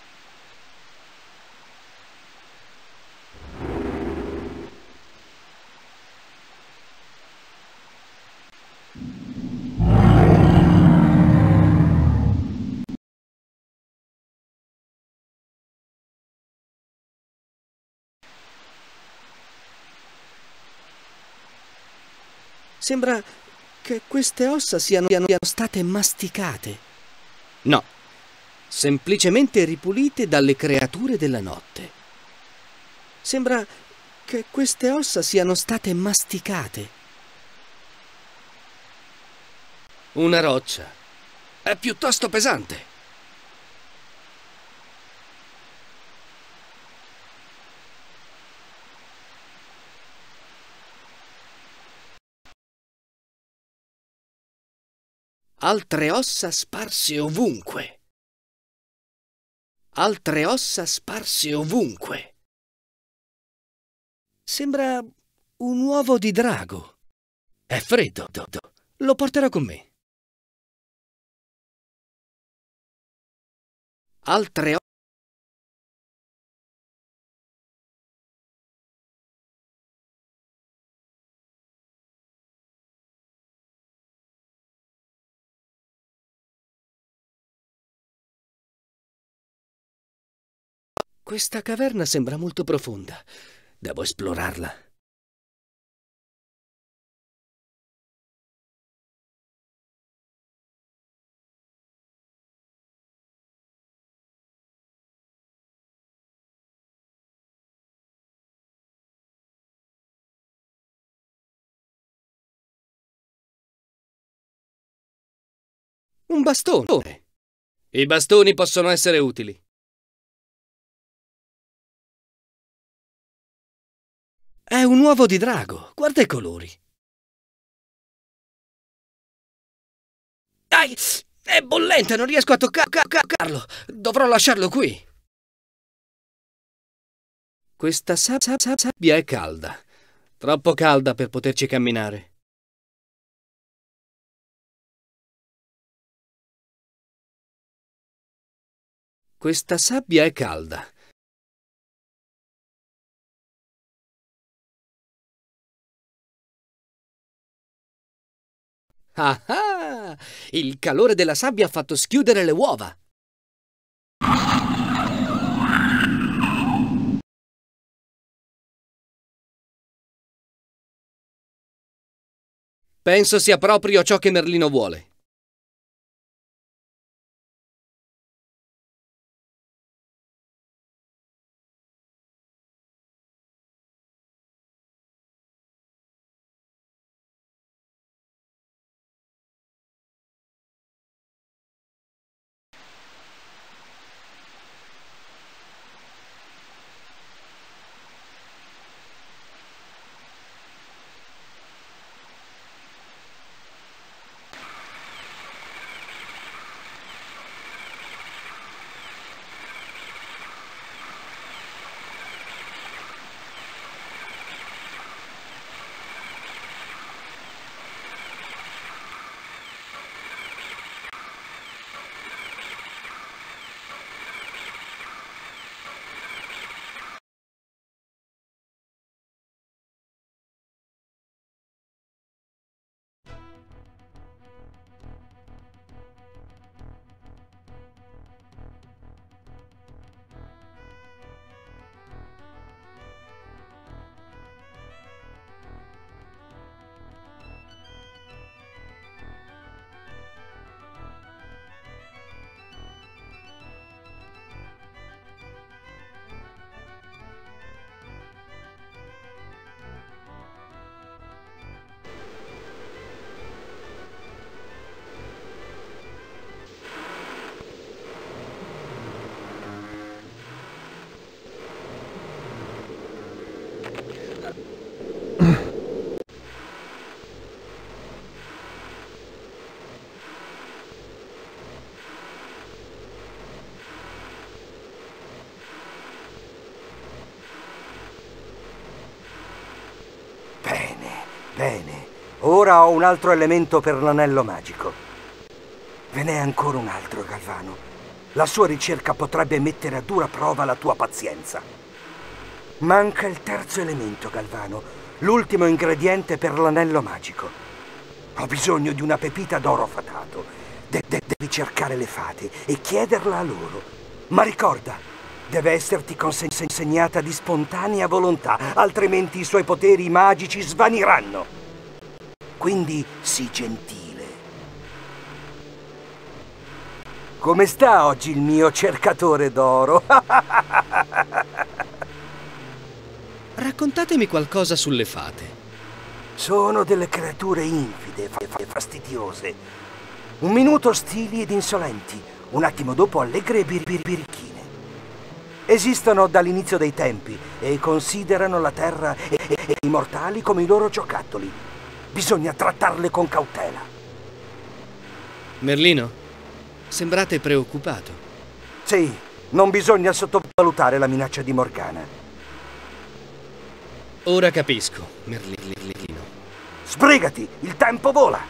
Sembra che queste ossa siano, siano state masticate. No, semplicemente ripulite dalle creature della notte. Sembra che queste ossa siano state masticate. Una roccia. È piuttosto pesante. Altre ossa sparse ovunque. Altre ossa sparse ovunque. Sembra un uovo di drago. È freddo. Lo porterò con me. Altre ossa. Questa caverna sembra molto profonda. Devo esplorarla. Un bastone. I bastoni possono essere utili. È un uovo di drago. Guarda i colori. Dai, è bollente, non riesco a toccarlo. Dovrò lasciarlo qui. Questa sab- sab- sab- sabbia è calda. Troppo calda per poterci camminare. Questa sabbia è calda. Ah ah! Il calore della sabbia ha fatto schiudere le uova. Penso sia proprio ciò che Merlino vuole. Bene, ora ho un altro elemento per l'anello magico. Ve n'è ancora un altro, Galvano. La sua ricerca potrebbe mettere a dura prova la tua pazienza. Manca il terzo elemento, Galvano, l'ultimo ingrediente per l'anello magico. Ho bisogno di una pepita d'oro fatato. De- de- devi cercare le fate e chiederla a loro. Ma ricorda, deve esserti consegnata di spontanea volontà, altrimenti i suoi poteri magici svaniranno. Quindi sii gentile. Come sta oggi il mio cercatore d'oro? Raccontatemi qualcosa sulle fate. Sono delle creature infide e fastidiose. Un minuto ostili ed insolenti, un attimo dopo allegre e bir- bir- birichine. Esistono dall'inizio dei tempi e considerano la terra e, e, e i mortali come i loro giocattoli. Bisogna trattarle con cautela. Merlino, sembrate preoccupato. Sì, non bisogna sottovalutare la minaccia di Morgana. Ora capisco, Merlino. Sbrigati, il tempo vola!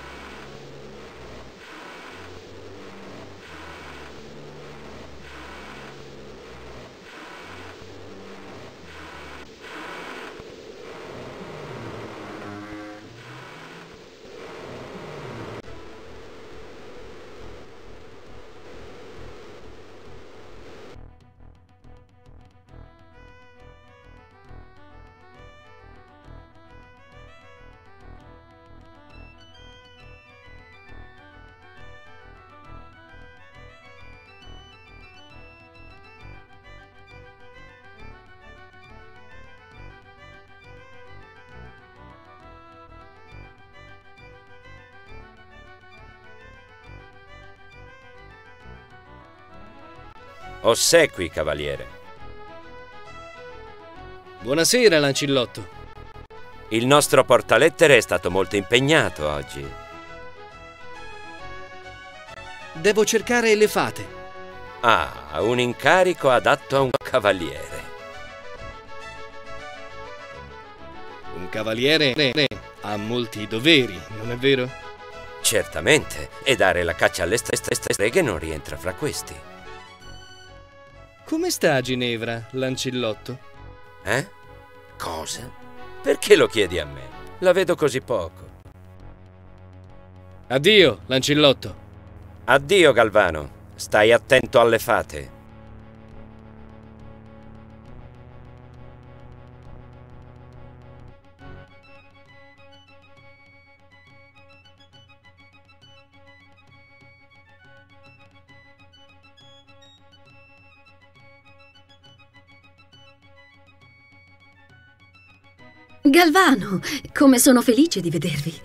Ossequi, cavaliere. Buonasera, Lancillotto. Il nostro portalettere è stato molto impegnato oggi. Devo cercare le fate. Ah, un incarico adatto a un cavaliere. Un cavaliere ha molti doveri, non è vero? Certamente, e dare la caccia alle streghe non rientra fra questi. Come sta Ginevra, Lancillotto? Eh? Cosa? Perché lo chiedi a me? La vedo così poco. Addio, Lancillotto. Addio, Galvano. Stai attento alle fate. Galvano, come sono felice di vedervi.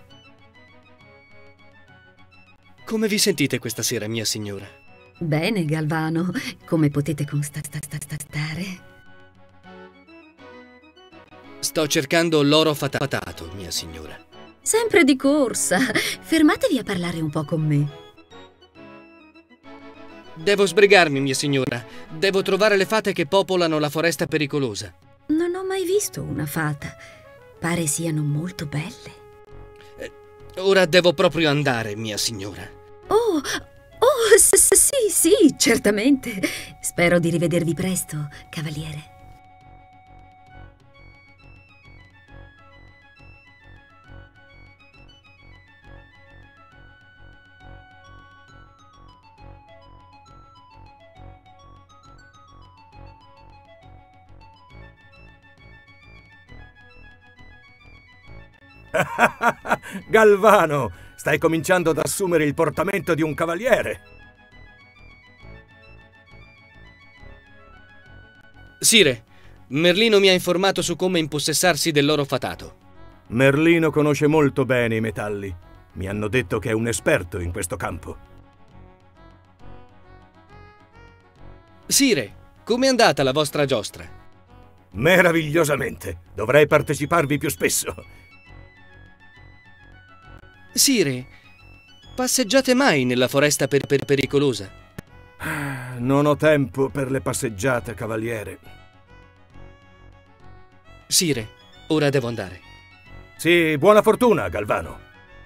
Come vi sentite questa sera, mia signora? Bene, Galvano, come potete constatare. Sto cercando l'oro fatato, mia signora. Sempre di corsa. Fermatevi a parlare un po' con me. Devo sbrigarmi, mia signora. Devo trovare le fate che popolano la foresta pericolosa. Non ho mai visto una fata. Pare siano molto belle. Eh, ora devo proprio andare, mia signora. Oh, oh, s- sì, sì, certamente. Spero di rivedervi presto, cavaliere. Galvano, stai cominciando ad assumere il portamento di un cavaliere. Sire, Merlino mi ha informato su come impossessarsi dell'oro fatato. Merlino conosce molto bene i metalli. Mi hanno detto che è un esperto in questo campo. Sire, com'è andata la vostra giostra? Meravigliosamente. Dovrei parteciparvi più spesso. Sire, passeggiate mai nella foresta per per pericolosa? Non ho tempo per le passeggiate, cavaliere. Sire, ora devo andare. Sì, buona fortuna, Galvano.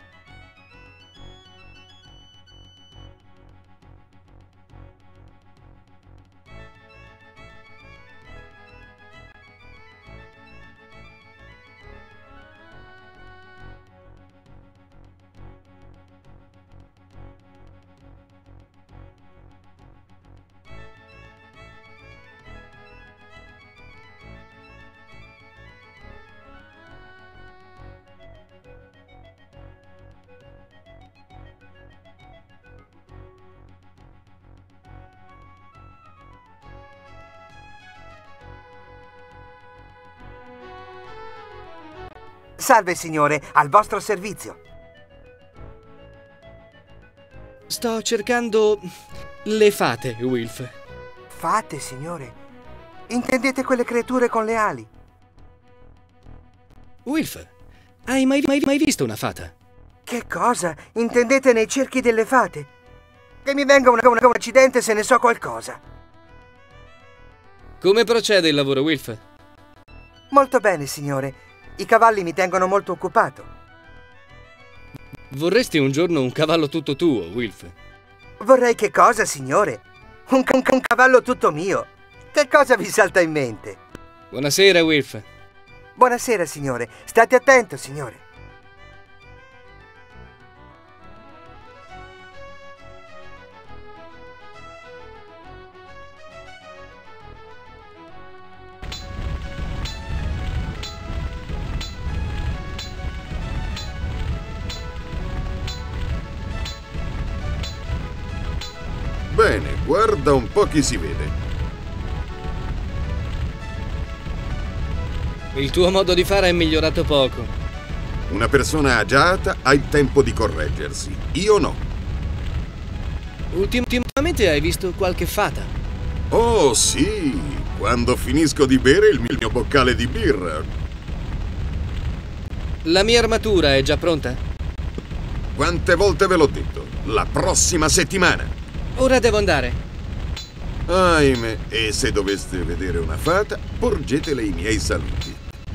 Salve, signore, al vostro servizio. Sto cercando le fate, Wilf. Fate, signore? Intendete quelle creature con le ali? Wilf, hai mai, mai, mai visto una fata? Che cosa? Intendete nei cerchi delle fate? Che mi venga una, una, un accidente se ne so qualcosa. Come procede il lavoro, Wilf? Molto bene, signore. I cavalli mi tengono molto occupato. Vorresti un giorno un cavallo tutto tuo, Wilf? Vorrei che cosa, signore? Un, un, un cavallo tutto mio. Che cosa vi salta in mente? Buonasera, Wilf. Buonasera, signore. State attento, signore. Bene, guarda un po' chi si vede. Il tuo modo di fare è migliorato poco. Una persona agiata ha il tempo di correggersi. Io no. Ultimamente hai visto qualche fata? Oh, sì. Quando finisco di bere il mio boccale di birra. La mia armatura è già pronta? Quante volte ve l'ho detto? La prossima settimana. Ora devo andare. Ahimè, e se doveste vedere una fata, porgetele i miei saluti.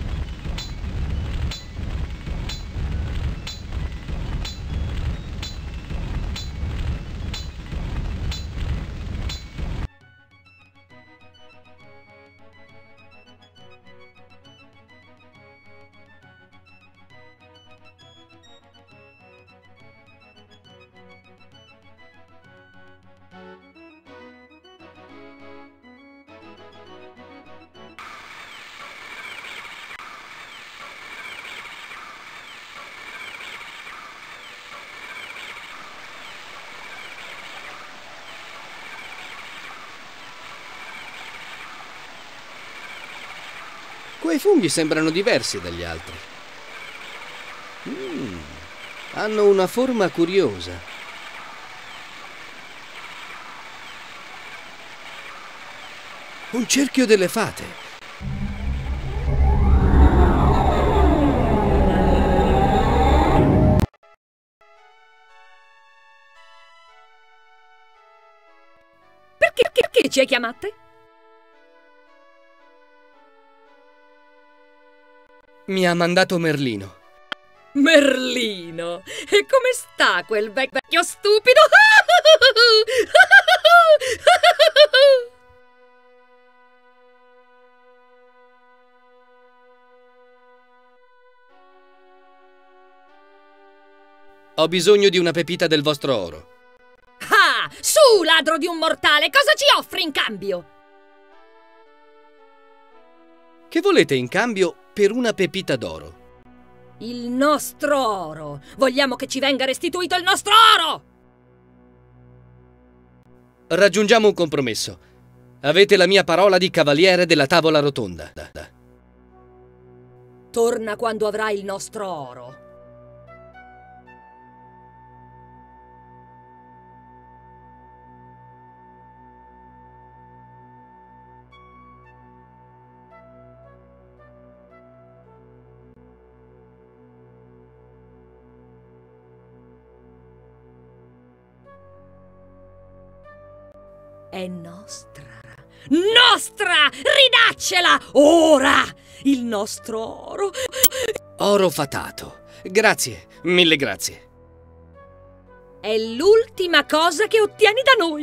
Quei funghi sembrano diversi dagli altri. Mm, hanno una forma curiosa. Un cerchio delle fate. Perché, perché ci hai chiamate? Mi ha mandato Merlino. Merlino? E come sta quel vec- vecchio stupido? Ho bisogno di una pepita del vostro oro. Ah! Su, ladro di un mortale! Cosa ci offri in cambio? Che volete in cambio per una pepita d'oro? Il nostro oro! Vogliamo che ci venga restituito il nostro oro! Raggiungiamo un compromesso. Avete la mia parola di cavaliere della tavola rotonda. Torna quando avrai il nostro oro. È nostra. Nostra! Ridaccela! Ora! Il nostro oro! Oro fatato. Grazie, mille grazie. È l'ultima cosa che ottieni da noi.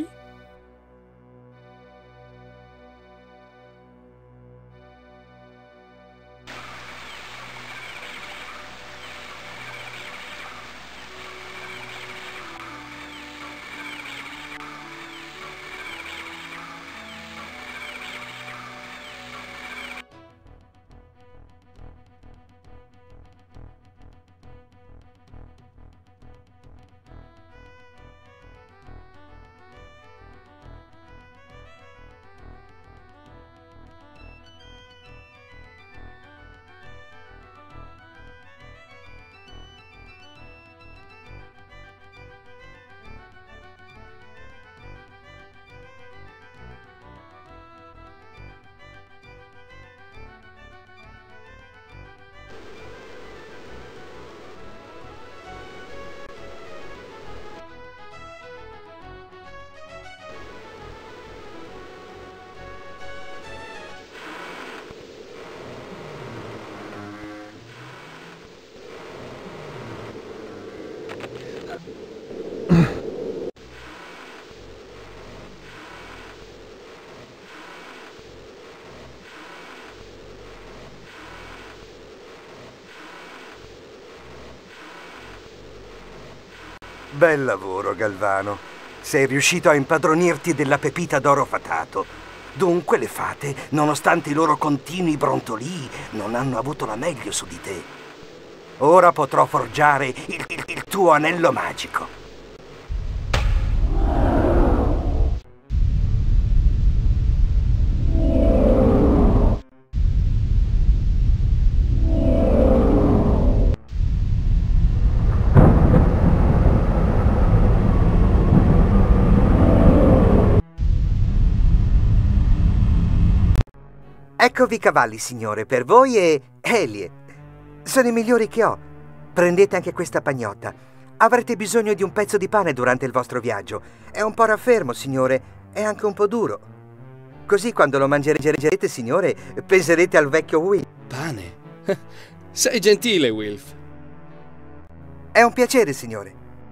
Bel lavoro, Galvano. Sei riuscito a impadronirti della pepita d'oro fatato. Dunque le fate, nonostante i loro continui brontolii, non hanno avuto la meglio su di te. Ora potrò forgiare il, il, il tuo anello magico. Eccovi i cavalli, signore, per voi e Elie. Sono i migliori che ho. Prendete anche questa pagnotta. Avrete bisogno di un pezzo di pane durante il vostro viaggio. È un po' raffermo, signore, è anche un po' duro. Così quando lo mangerete, signore, penserete al vecchio Will. Pane? Sei gentile, Wilf. È un piacere, signore.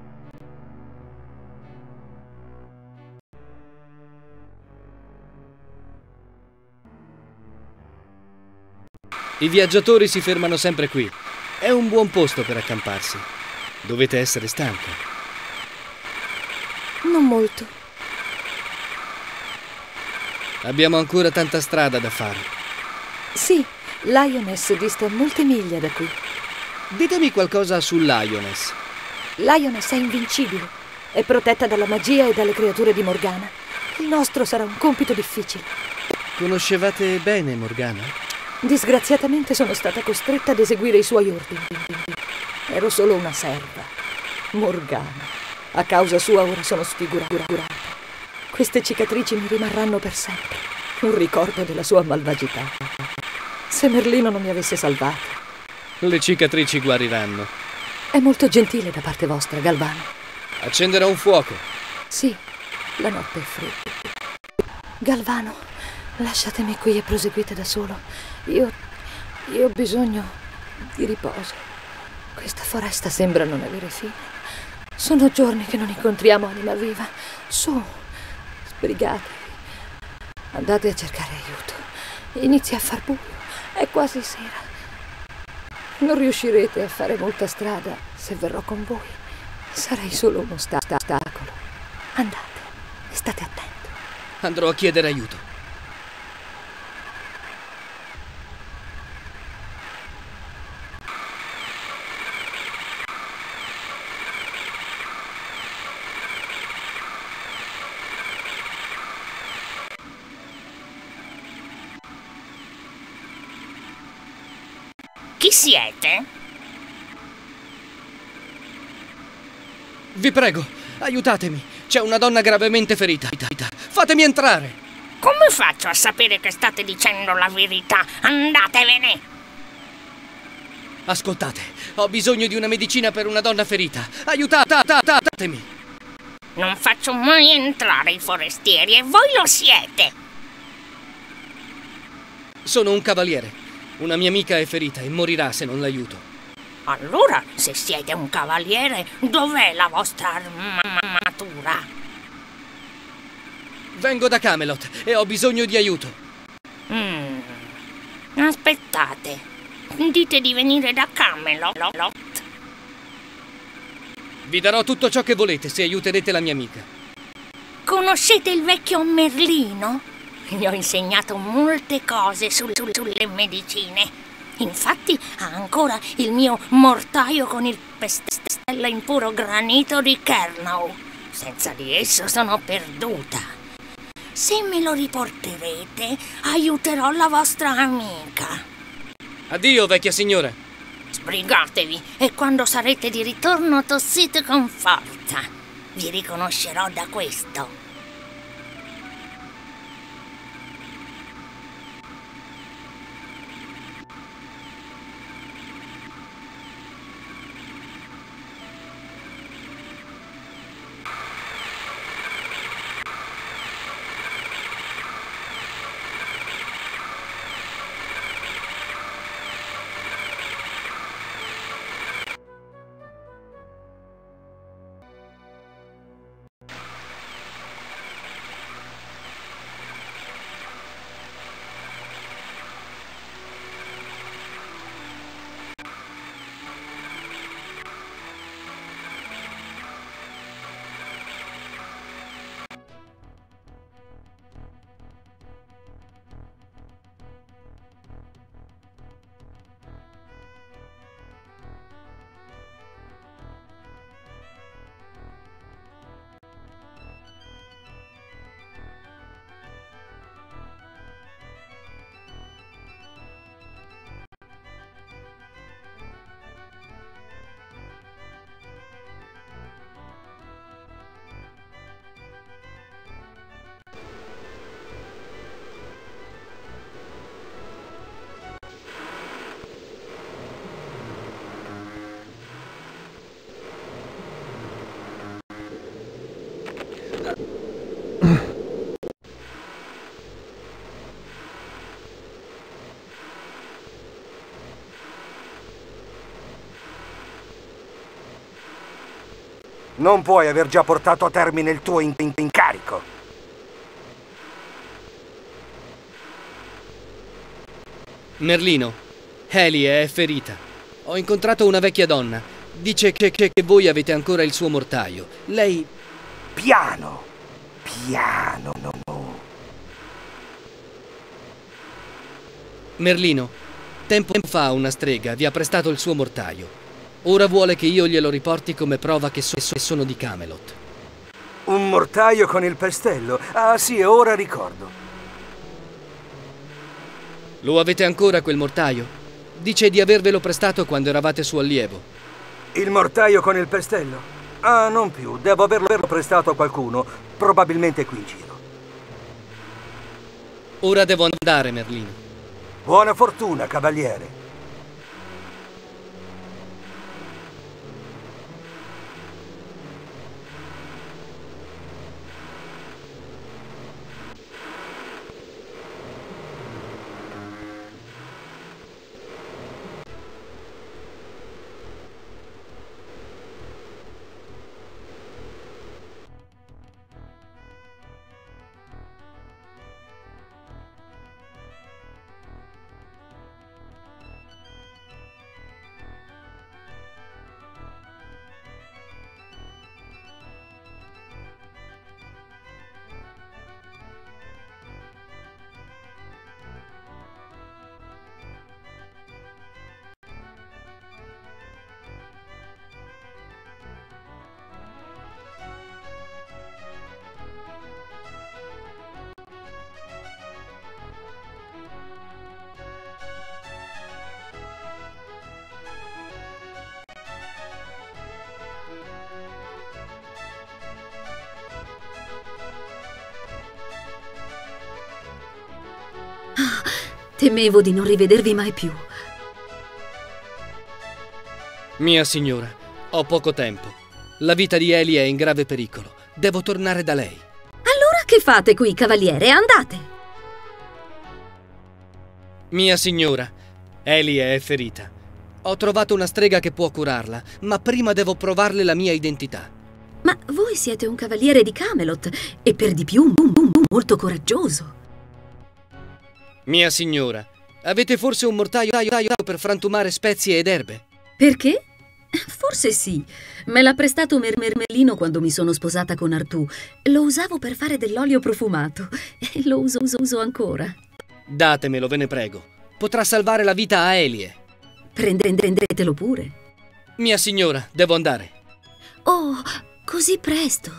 I viaggiatori si fermano sempre qui. È un buon posto per accamparsi. Dovete essere stanca. Non molto. Abbiamo ancora tanta strada da fare. Sì, Lioness dista molte miglia da qui. Ditemi qualcosa su Lioness. Lioness è invincibile. È protetta dalla magia e dalle creature di Morgana. Il nostro sarà un compito difficile. Conoscevate bene Morgana? Disgraziatamente sono stata costretta ad eseguire i suoi ordini. Ero solo una serva. Morgana. A causa sua ora sono sfigurata. Queste cicatrici mi rimarranno per sempre. Un ricordo della sua malvagità. Se Merlino non mi avesse salvata. Le cicatrici guariranno. È molto gentile da parte vostra, Galvano. Accenderò un fuoco. Sì, la notte è fredda. Galvano, lasciatemi qui e proseguite da solo. Io... io ho bisogno di riposo. Questa foresta sembra non avere fine. Sono giorni che non incontriamo anima viva. Su, sbrigatevi. Andate a cercare aiuto. Inizia a far buio. È quasi sera. Non riuscirete a fare molta strada se verrò con voi. Sarei solo uno sta- ostacolo. Andate e state attenti. Andrò a chiedere aiuto. Chi siete? Vi prego, aiutatemi. C'è una donna gravemente ferita. Fatemi entrare. Come faccio a sapere che state dicendo la verità? Andatevene! Ascoltate, ho bisogno di una medicina per una donna ferita. Aiutatemi! Non faccio mai entrare i forestieri e voi lo siete. Sono un cavaliere. Una mia amica è ferita e morirà se non l'aiuto. Allora, se siete un cavaliere, dov'è la vostra armatura? Vengo da Camelot e ho bisogno di aiuto. Mm. Aspettate. Dite di venire da Camelot. Vi darò tutto ciò che volete se aiuterete la mia amica. Conoscete il vecchio Merlino? Gli ho insegnato molte cose sul, sul, sulle medicine. Infatti ha ancora il mio mortaio con il pestello in puro granito di Kernow. Senza di esso sono perduta. Se me lo riporterete, aiuterò la vostra amica. Addio, vecchia signora. Sbrigatevi e quando sarete di ritorno tossite con forza. Vi riconoscerò da questo. Non puoi aver già portato a termine il tuo in- in- incarico. Merlino, Elie è ferita. Ho incontrato una vecchia donna. Dice che, che, che voi avete ancora il suo mortaio. Lei... Piano, piano, no, no. Merlino, tempo fa una strega vi ha prestato il suo mortaio. Ora vuole che io glielo riporti come prova che so- sono di Camelot. Un mortaio con il pestello? Ah sì, ora ricordo. Lo avete ancora quel mortaio? Dice di avervelo prestato quando eravate suo allievo. Il mortaio con il pestello? Ah, non più. Devo averlo, averlo prestato a qualcuno, probabilmente qui in giro. Ora devo andare, Merlino. Buona fortuna, cavaliere. Temevo di non rivedervi mai più. Mia signora, ho poco tempo. La vita di Elie è in grave pericolo. Devo tornare da lei. Allora che fate qui, cavaliere? Andate! Mia signora, Elie è ferita. Ho trovato una strega che può curarla, ma prima devo provarle la mia identità. Ma voi siete un cavaliere di Camelot e per di più un, un, un molto coraggioso. Mia signora, avete forse un mortaio per frantumare spezie ed erbe? Perché? Forse sì. Me l'ha prestato Mer Merlino quando mi sono sposata con Artù. Lo usavo per fare dell'olio profumato e lo uso, uso, uso ancora. Datemelo, ve ne prego. Potrà salvare la vita a Elie. Prende, prendetelo pure. Mia signora, devo andare. Oh, così presto?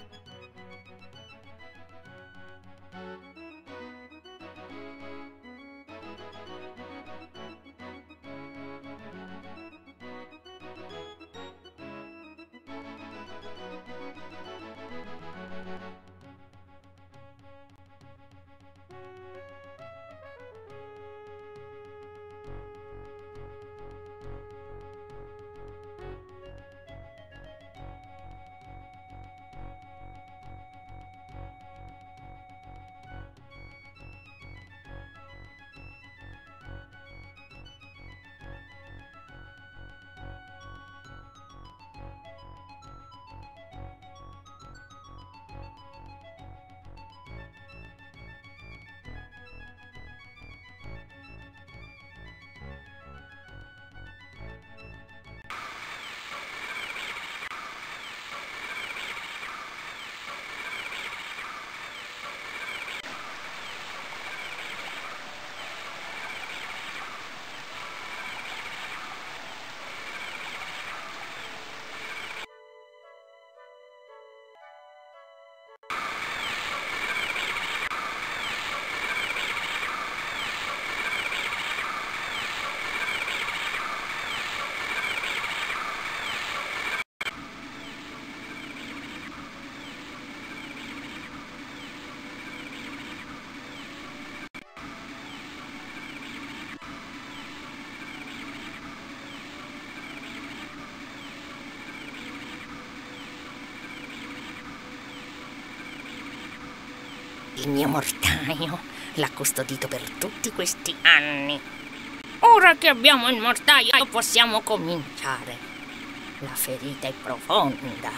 Il mio mortaio l'ha custodito per tutti questi anni. Ora che abbiamo il mortaio possiamo cominciare. La ferita è profonda.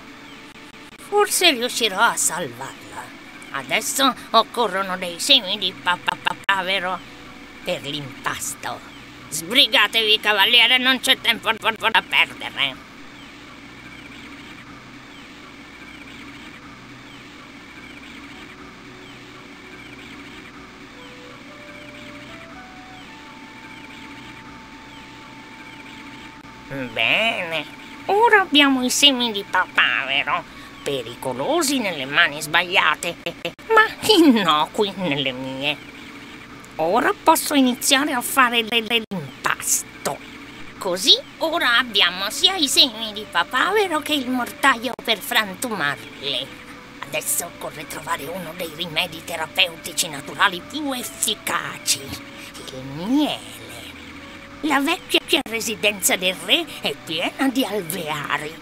Forse riuscirò a salvarla. Adesso occorrono dei semi di papavero per l'impasto. Sbrigatevi, cavaliere, non c'è tempo da perdere. Bene, ora abbiamo i semi di papavero, pericolosi nelle mani sbagliate, ma innocui nelle mie. Ora posso iniziare a fare l'impasto. Così ora abbiamo sia i semi di papavero che il mortaio per frantumarli. Adesso occorre trovare uno dei rimedi terapeutici naturali più efficaci, il miele. La vecchia residenza del re è piena di alveari.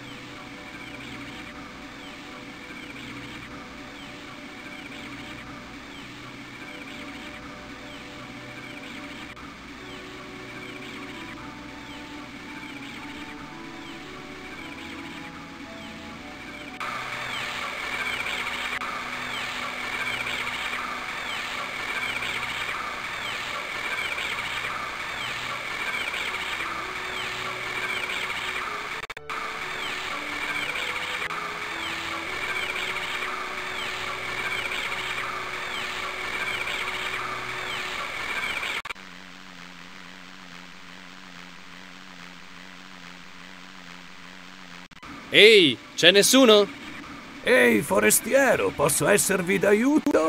Ehi, c'è nessuno? Ehi, forestiero, posso esservi d'aiuto?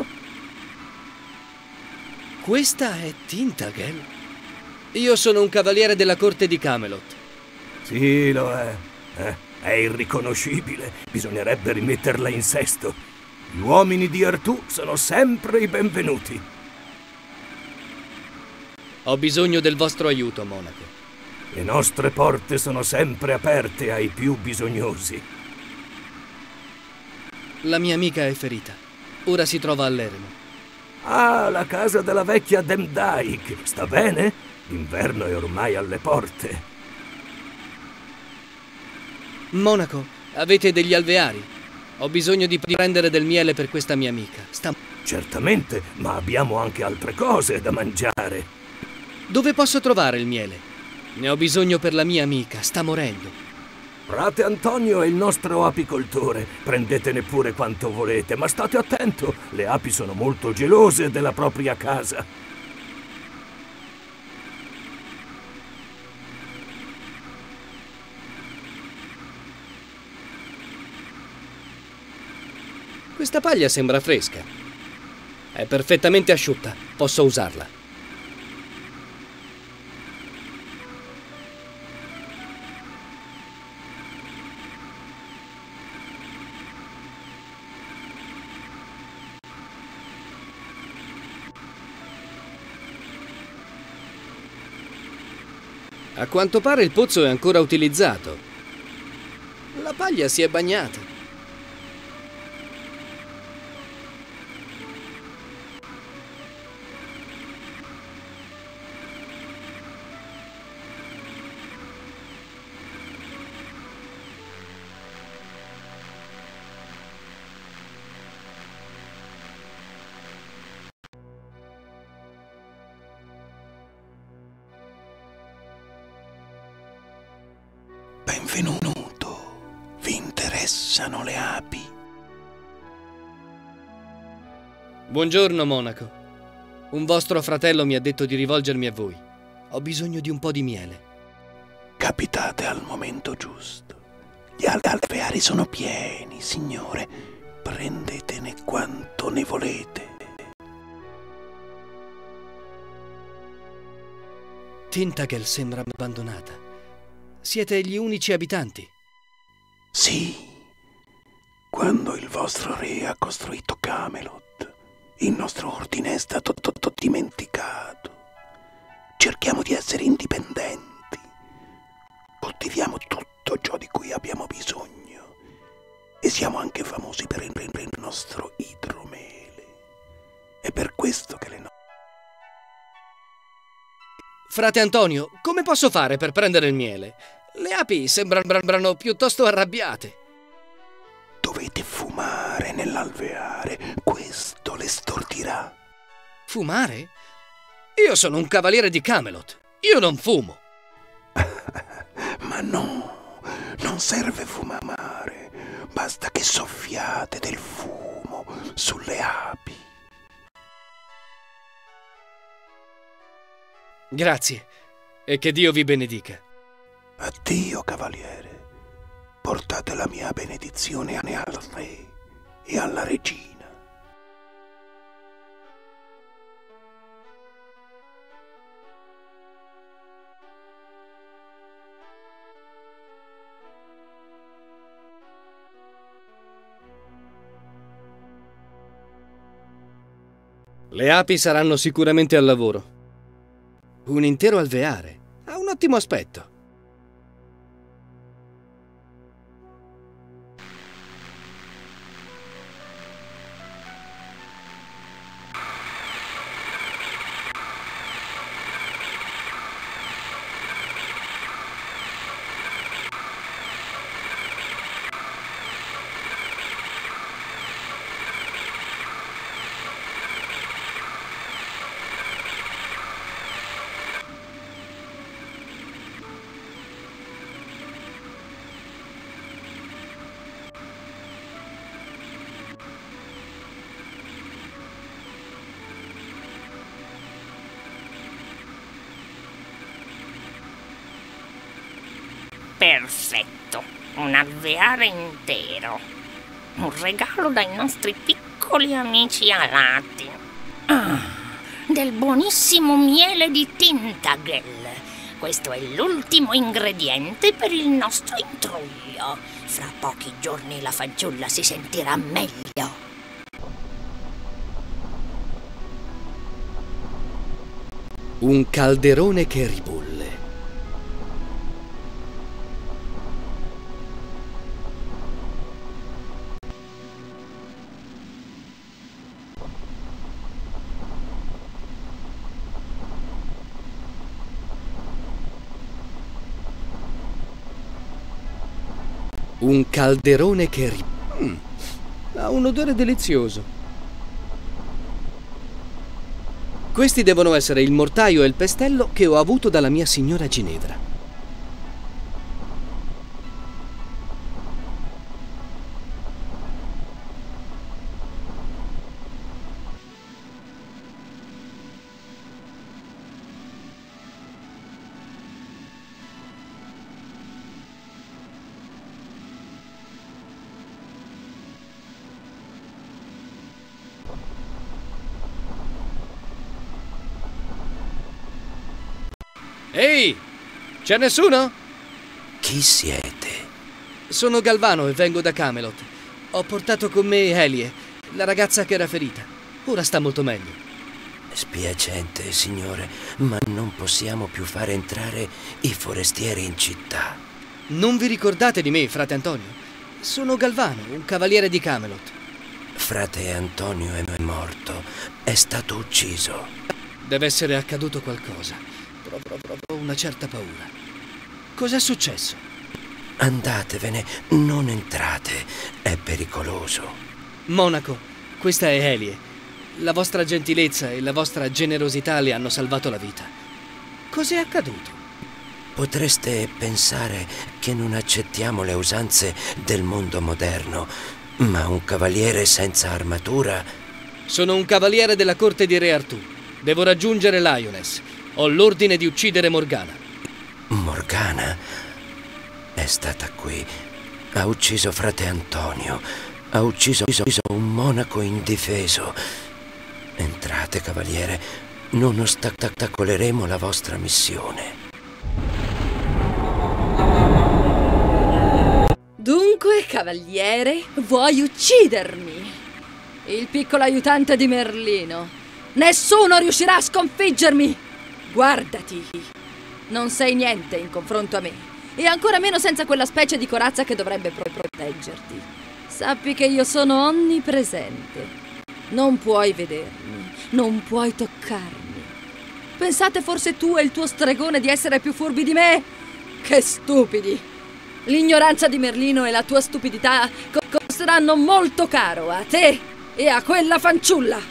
Questa è Tintagel? Io sono un cavaliere della corte di Camelot. Sì, lo è. Eh, è irriconoscibile. Bisognerebbe rimetterla in sesto. Gli uomini di Artù sono sempre i benvenuti. Ho bisogno del vostro aiuto, monaco. Le nostre porte sono sempre aperte ai più bisognosi. La mia amica è ferita. Ora si trova all'eremo. Ah, la casa della vecchia Demdike. Sta bene? L'inverno è ormai alle porte. Monaco, avete degli alveari? Ho bisogno di prendere del miele per questa mia amica. Sta... Certamente, ma abbiamo anche altre cose da mangiare. Dove posso trovare il miele? Ne ho bisogno per la mia amica, sta morendo. Frate Antonio è il nostro apicoltore. Prendetene pure quanto volete, ma state attento, le api sono molto gelose della propria casa. Questa paglia sembra fresca. È perfettamente asciutta, posso usarla. A quanto pare il pozzo è ancora utilizzato. La paglia si è bagnata. Benvenuto. Vi interessano le api? Buongiorno, monaco. Un vostro fratello mi ha detto di rivolgermi a voi. Ho bisogno di un po' di miele. Capitate al momento giusto. Gli alveari sono pieni, signore. Prendetene quanto ne volete. Tintagel sembra abbandonata. Siete gli unici abitanti? Sì. Quando il vostro re ha costruito Camelot, il nostro ordine è stato tutto dimenticato. Cerchiamo di essere indipendenti. Coltiviamo tutto ciò di cui abbiamo bisogno. E siamo anche famosi per il, per il nostro idromele. È per questo che le nostre... Frate Antonio, come posso fare per prendere il miele? Le api sembrano piuttosto arrabbiate. Dovete fumare nell'alveare, questo le stordirà. Fumare? Io sono un cavaliere di Camelot, io non fumo. Ma no, non serve fumare, basta che soffiate del fumo sulle api. Grazie, e che Dio vi benedica. Addio, cavaliere. Portate la mia benedizione al re e alla regina. Le api saranno sicuramente al lavoro. Un intero alveare. Ha un ottimo aspetto. Perfetto, un alveare intero. Un regalo dai nostri piccoli amici alati. Ah, del buonissimo miele di Tintagel. Questo è l'ultimo ingrediente per il nostro intruglio. Fra pochi giorni la fanciulla si sentirà meglio. Un calderone che ribolle. Un calderone che ri... Mm, ha un odore delizioso. Questi devono essere il mortaio e il pestello che ho avuto dalla mia signora Ginevra. Ehi, c'è nessuno? Chi siete? Sono Galvano e vengo da Camelot. Ho portato con me Elie, la ragazza che era ferita. Ora sta molto meglio. Spiacente, signore, ma non possiamo più fare entrare i forestieri in città. Non vi ricordate di me, frate Antonio? Sono Galvano, un cavaliere di Camelot. Frate Antonio è morto, è stato ucciso. Deve essere accaduto qualcosa. Provo, provo una certa paura. Cos'è successo? Andatevene, non entrate, è pericoloso. Monaco, questa è Elie. La vostra gentilezza e la vostra generosità le hanno salvato la vita. Cos'è accaduto? Potreste pensare che non accettiamo le usanze del mondo moderno, ma un cavaliere senza armatura... Sono un cavaliere della corte di Re Artù. Devo raggiungere Lioness. Ho l'ordine di uccidere Morgana. Morgana? È stata qui. Ha ucciso frate Antonio. Ha ucciso un monaco indifeso. Entrate, cavaliere. Non ostacoleremo la vostra missione. Dunque, cavaliere, vuoi uccidermi? Il piccolo aiutante di Merlino. Nessuno riuscirà a sconfiggermi! Guardati! Non sei niente in confronto a me, e ancora meno senza quella specie di corazza che dovrebbe proteggerti. Sappi che io sono onnipresente. Non puoi vedermi, non puoi toccarmi. Pensate forse tu e il tuo stregone di essere più furbi di me? Che stupidi! L'ignoranza di Merlino e la tua stupidità costeranno molto caro a te e a quella fanciulla!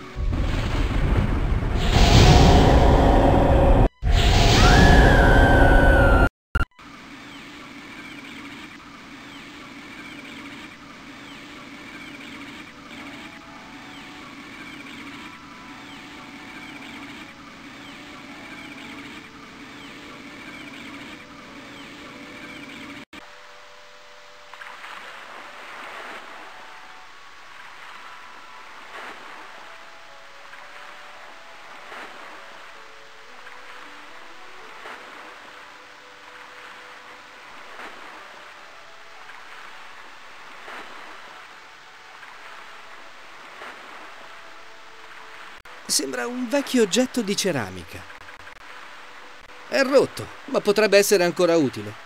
Sembra un vecchio oggetto di ceramica. È rotto, ma potrebbe essere ancora utile.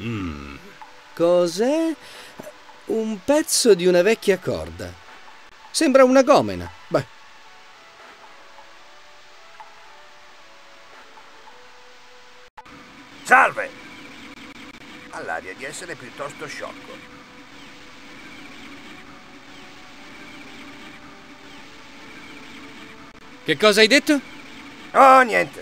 Mm. Cos'è? Un pezzo di una vecchia corda. Sembra una gomena. Beh. Salve! Ha l'aria di essere piuttosto sciocco. Che cosa hai detto? Oh, niente.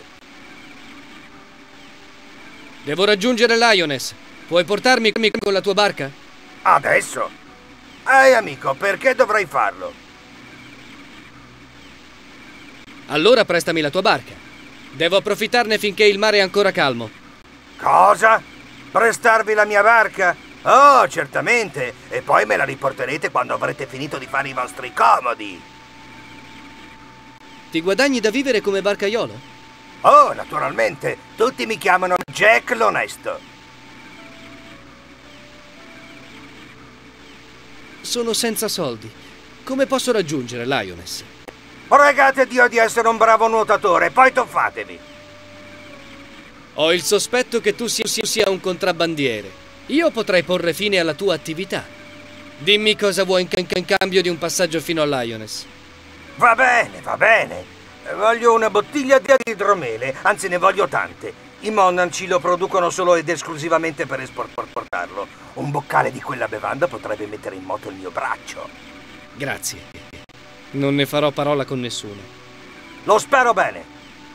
Devo raggiungere Lioness. Puoi portarmi con la tua barca? Adesso? Ehi, amico, perché dovrei farlo? Allora prestami la tua barca. Devo approfittarne finché il mare è ancora calmo. Cosa? Prestarvi la mia barca? Oh, certamente. E poi me la riporterete quando avrete finito di fare i vostri comodi. Ti guadagni da vivere come barcaiolo? Oh, naturalmente. Tutti mi chiamano Jack l'Onesto. Sono senza soldi. Come posso raggiungere Lioness? Pregate Dio di essere un bravo nuotatore, poi tuffatevi. Ho il sospetto che tu sia un contrabbandiere. Io potrei porre fine alla tua attività. Dimmi cosa vuoi in cambio di un passaggio fino a Lioness. Va bene, va bene. Voglio una bottiglia di idromele, anzi ne voglio tante. I Monanci lo producono solo ed esclusivamente per esportarlo. Un boccale di quella bevanda potrebbe mettere in moto il mio braccio. Grazie. Non ne farò parola con nessuno. Lo spero bene.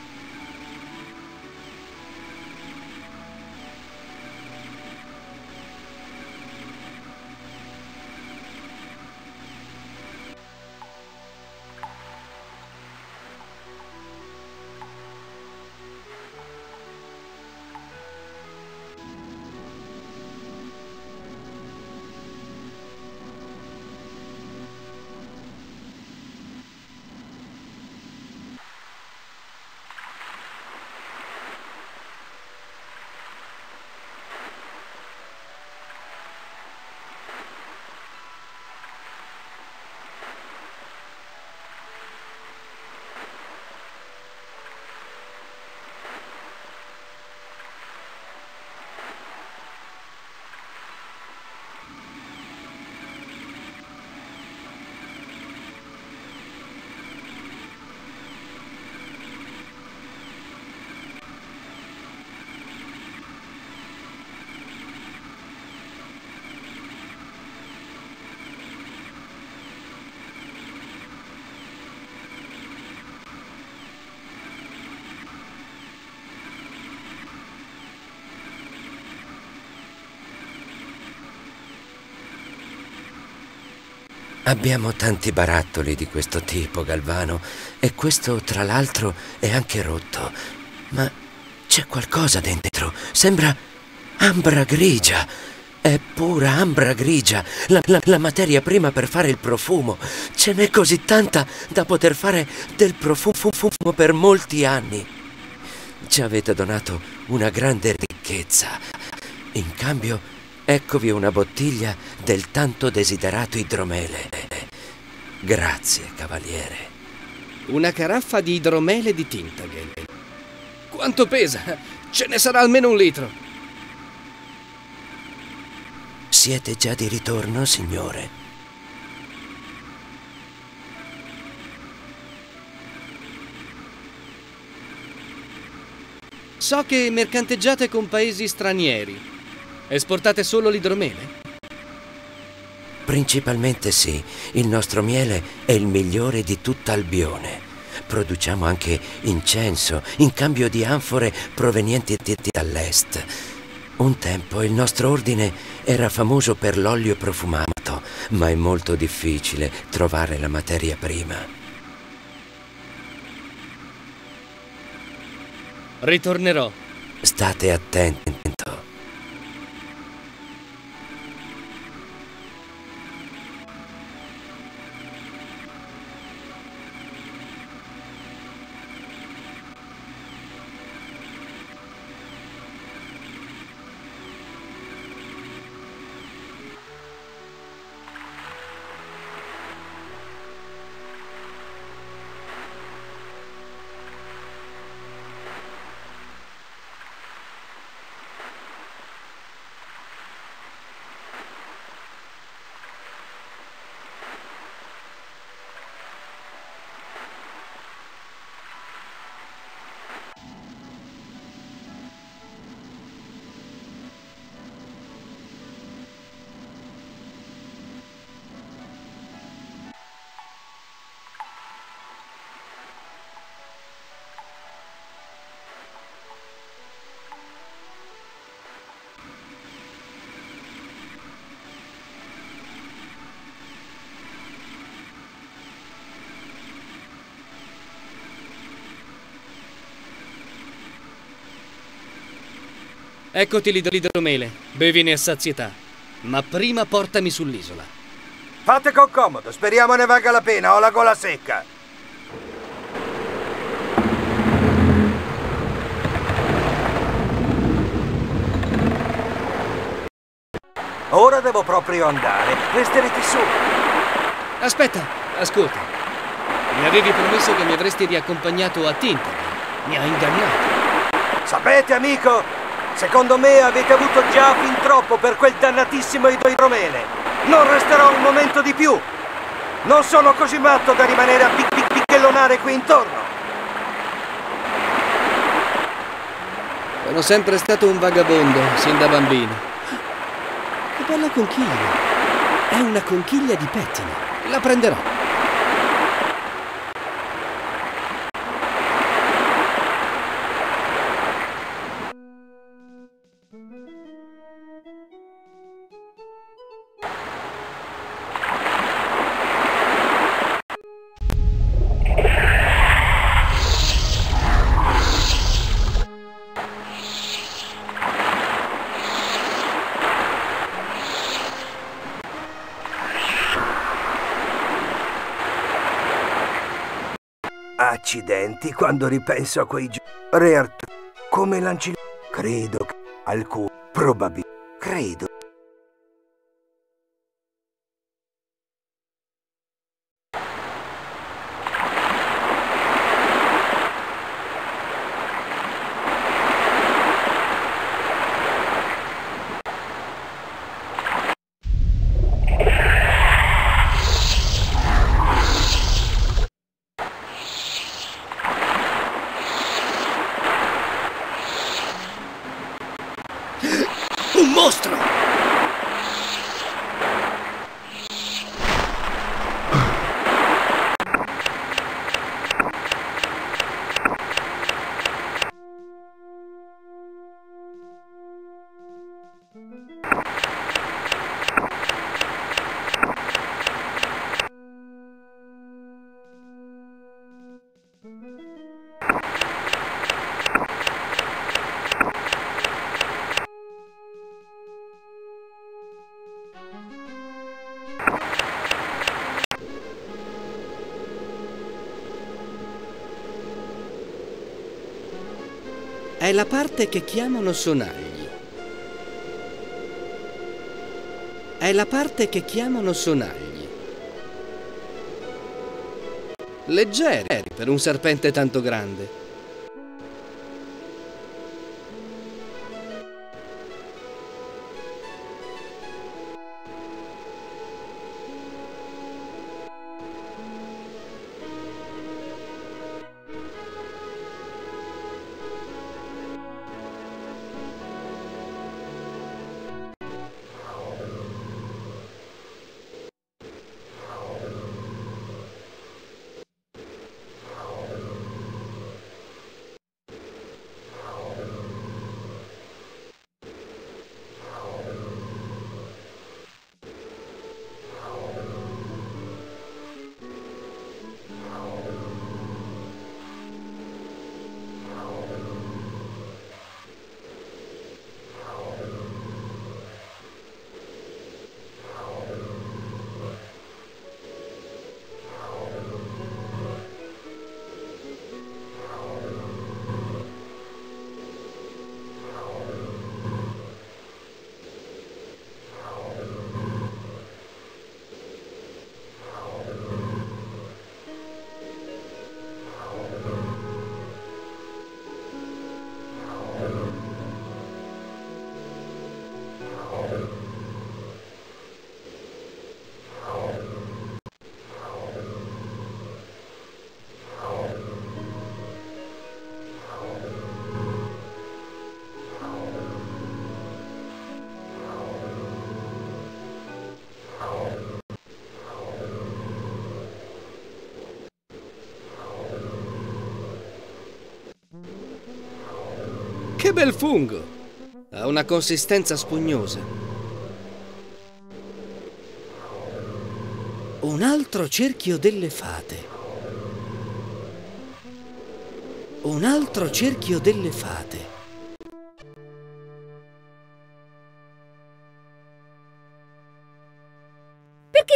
Abbiamo tanti barattoli di questo tipo, Galvano, e questo, tra l'altro, è anche rotto. Ma c'è qualcosa dentro. Sembra ambra grigia. È pura ambra grigia, la, la, la materia prima per fare il profumo. Ce n'è così tanta da poter fare del profumo per molti anni. Ci avete donato una grande ricchezza. In cambio, eccovi una bottiglia del tanto desiderato idromele. Grazie, cavaliere. Una caraffa di idromele di Tintagel. Quanto pesa? Ce ne sarà almeno un litro. Siete già di ritorno, signore? So che mercanteggiate con paesi stranieri. Esportate solo l'idromele? Principalmente sì. Il nostro miele è il migliore di tutta Albione. Produciamo anche incenso in cambio di anfore provenienti dall'est. Un tempo il nostro ordine era famoso per l'olio profumato, ma è molto difficile trovare la materia prima. Ritornerò. State attenti. Eccoti l'idromele, bevine a sazietà. Ma prima portami sull'isola. Fate con comodo, speriamo ne valga la pena, ho la gola secca. Ora devo proprio andare, resterete su. Aspetta, ascolta. Mi avevi promesso che mi avresti riaccompagnato a Tintagen. Mi ha ingannato. Sapete, amico, secondo me avete avuto già fin troppo per quel dannatissimo idromele. Non resterò un momento di più. Non sono così matto da rimanere a pic pic picchellonare qui intorno. Sono sempre stato un vagabondo, sin da bambino. Che bella conchiglia. È una conchiglia di pettine. La prenderò. Accidenti, quando ripenso a quei giorni. Re Artù, come lanci... Credo che... alcuni... probabilmente... Credo... Un mostro! È la parte che chiamano sonagli. È la parte che chiamano sonagli. Leggeri per un serpente tanto grande. Che bel fungo! Ha una consistenza spugnosa. Un altro cerchio delle fate. Un altro cerchio delle fate.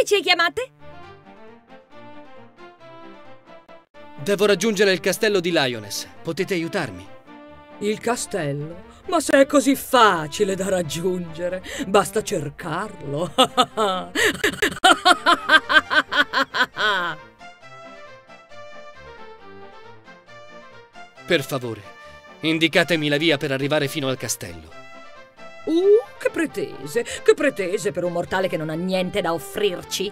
ci chiamate? Devo raggiungere il castello di Lioness. Potete aiutarmi? Il castello? Ma se è così facile da raggiungere, basta cercarlo. Per favore, indicatemi la via per arrivare fino al castello. Uh, che pretese, che pretese per un mortale che non ha niente da offrirci.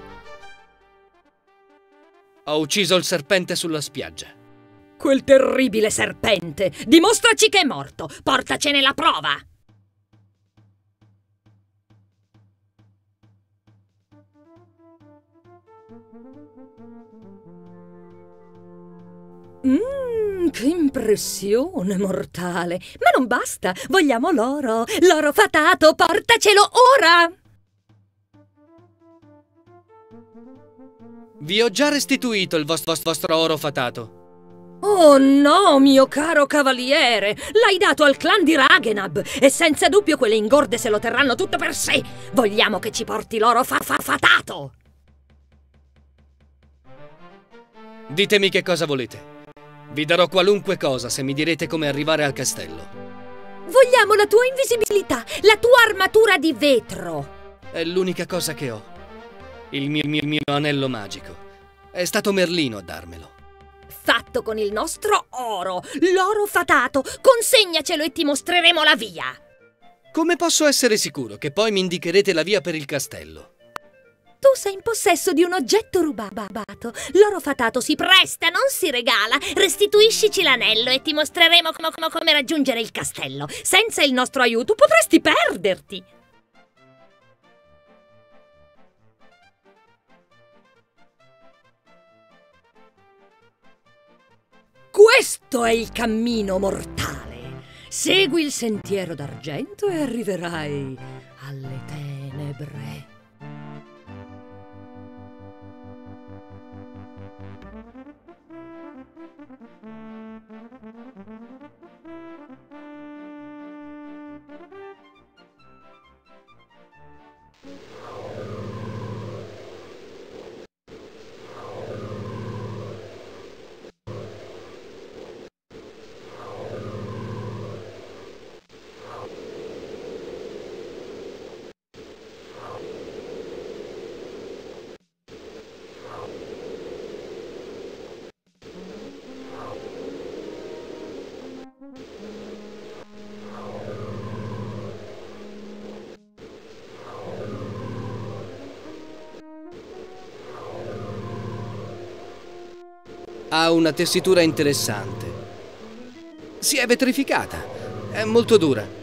Ho ucciso il serpente sulla spiaggia. Quel terribile serpente! Dimostraci che è morto! Portacene la prova! Mmm, che impressione mortale! Ma non basta! Vogliamo l'oro! L'oro fatato! Portacelo ora! Vi ho già restituito il vostro, vostro oro fatato. Oh no, mio caro cavaliere! L'hai dato al clan di Ragenab e senza dubbio quelle ingorde se lo terranno tutto per sé! Vogliamo che ci porti l'oro fa fa fatato! Ditemi che cosa volete. Vi darò qualunque cosa se mi direte come arrivare al castello. Vogliamo la tua invisibilità, la tua armatura di vetro! È l'unica cosa che ho. Il mio, mio, mio anello magico. È stato Merlino a darmelo. Fatto con il nostro oro, l'oro fatato. Consegnacelo e ti mostreremo la via. Come posso essere sicuro che poi mi indicherete la via per il castello? Tu sei in possesso di un oggetto rubato. L'oro fatato si presta, non si regala. Restituiscici l'anello e ti mostreremo come, come, come raggiungere il castello. Senza il nostro aiuto potresti perderti. Questo è il cammino mortale. Segui il sentiero d'argento e arriverai alle tenebre. Ha una tessitura interessante. Si è vetrificata. È molto dura.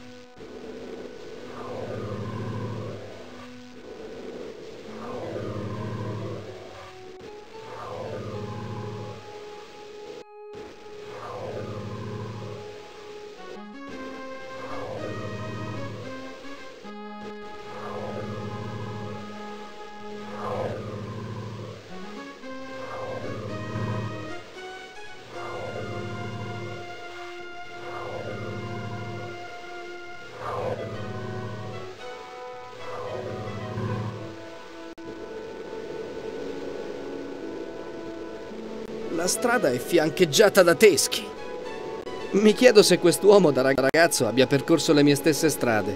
La strada è fiancheggiata da teschi. Mi chiedo se quest'uomo da ragazzo abbia percorso le mie stesse strade.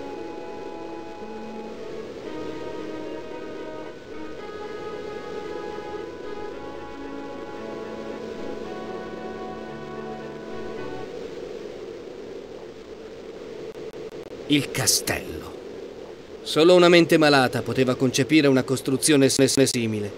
Il castello. Solo una mente malata poteva concepire una costruzione simile.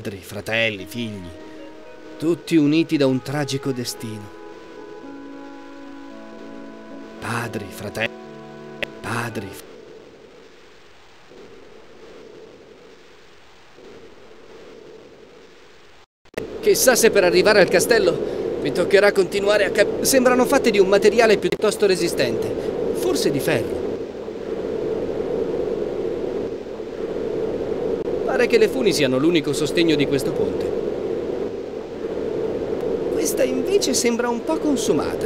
Padri, fratelli, figli, tutti uniti da un tragico destino. Padri, fratelli, padri. Chissà se per arrivare al castello mi toccherà continuare a cap... Sembrano fatte di un materiale piuttosto resistente, forse di ferro. Pare che le funi siano l'unico sostegno di questo ponte. Questa invece sembra un po' consumata.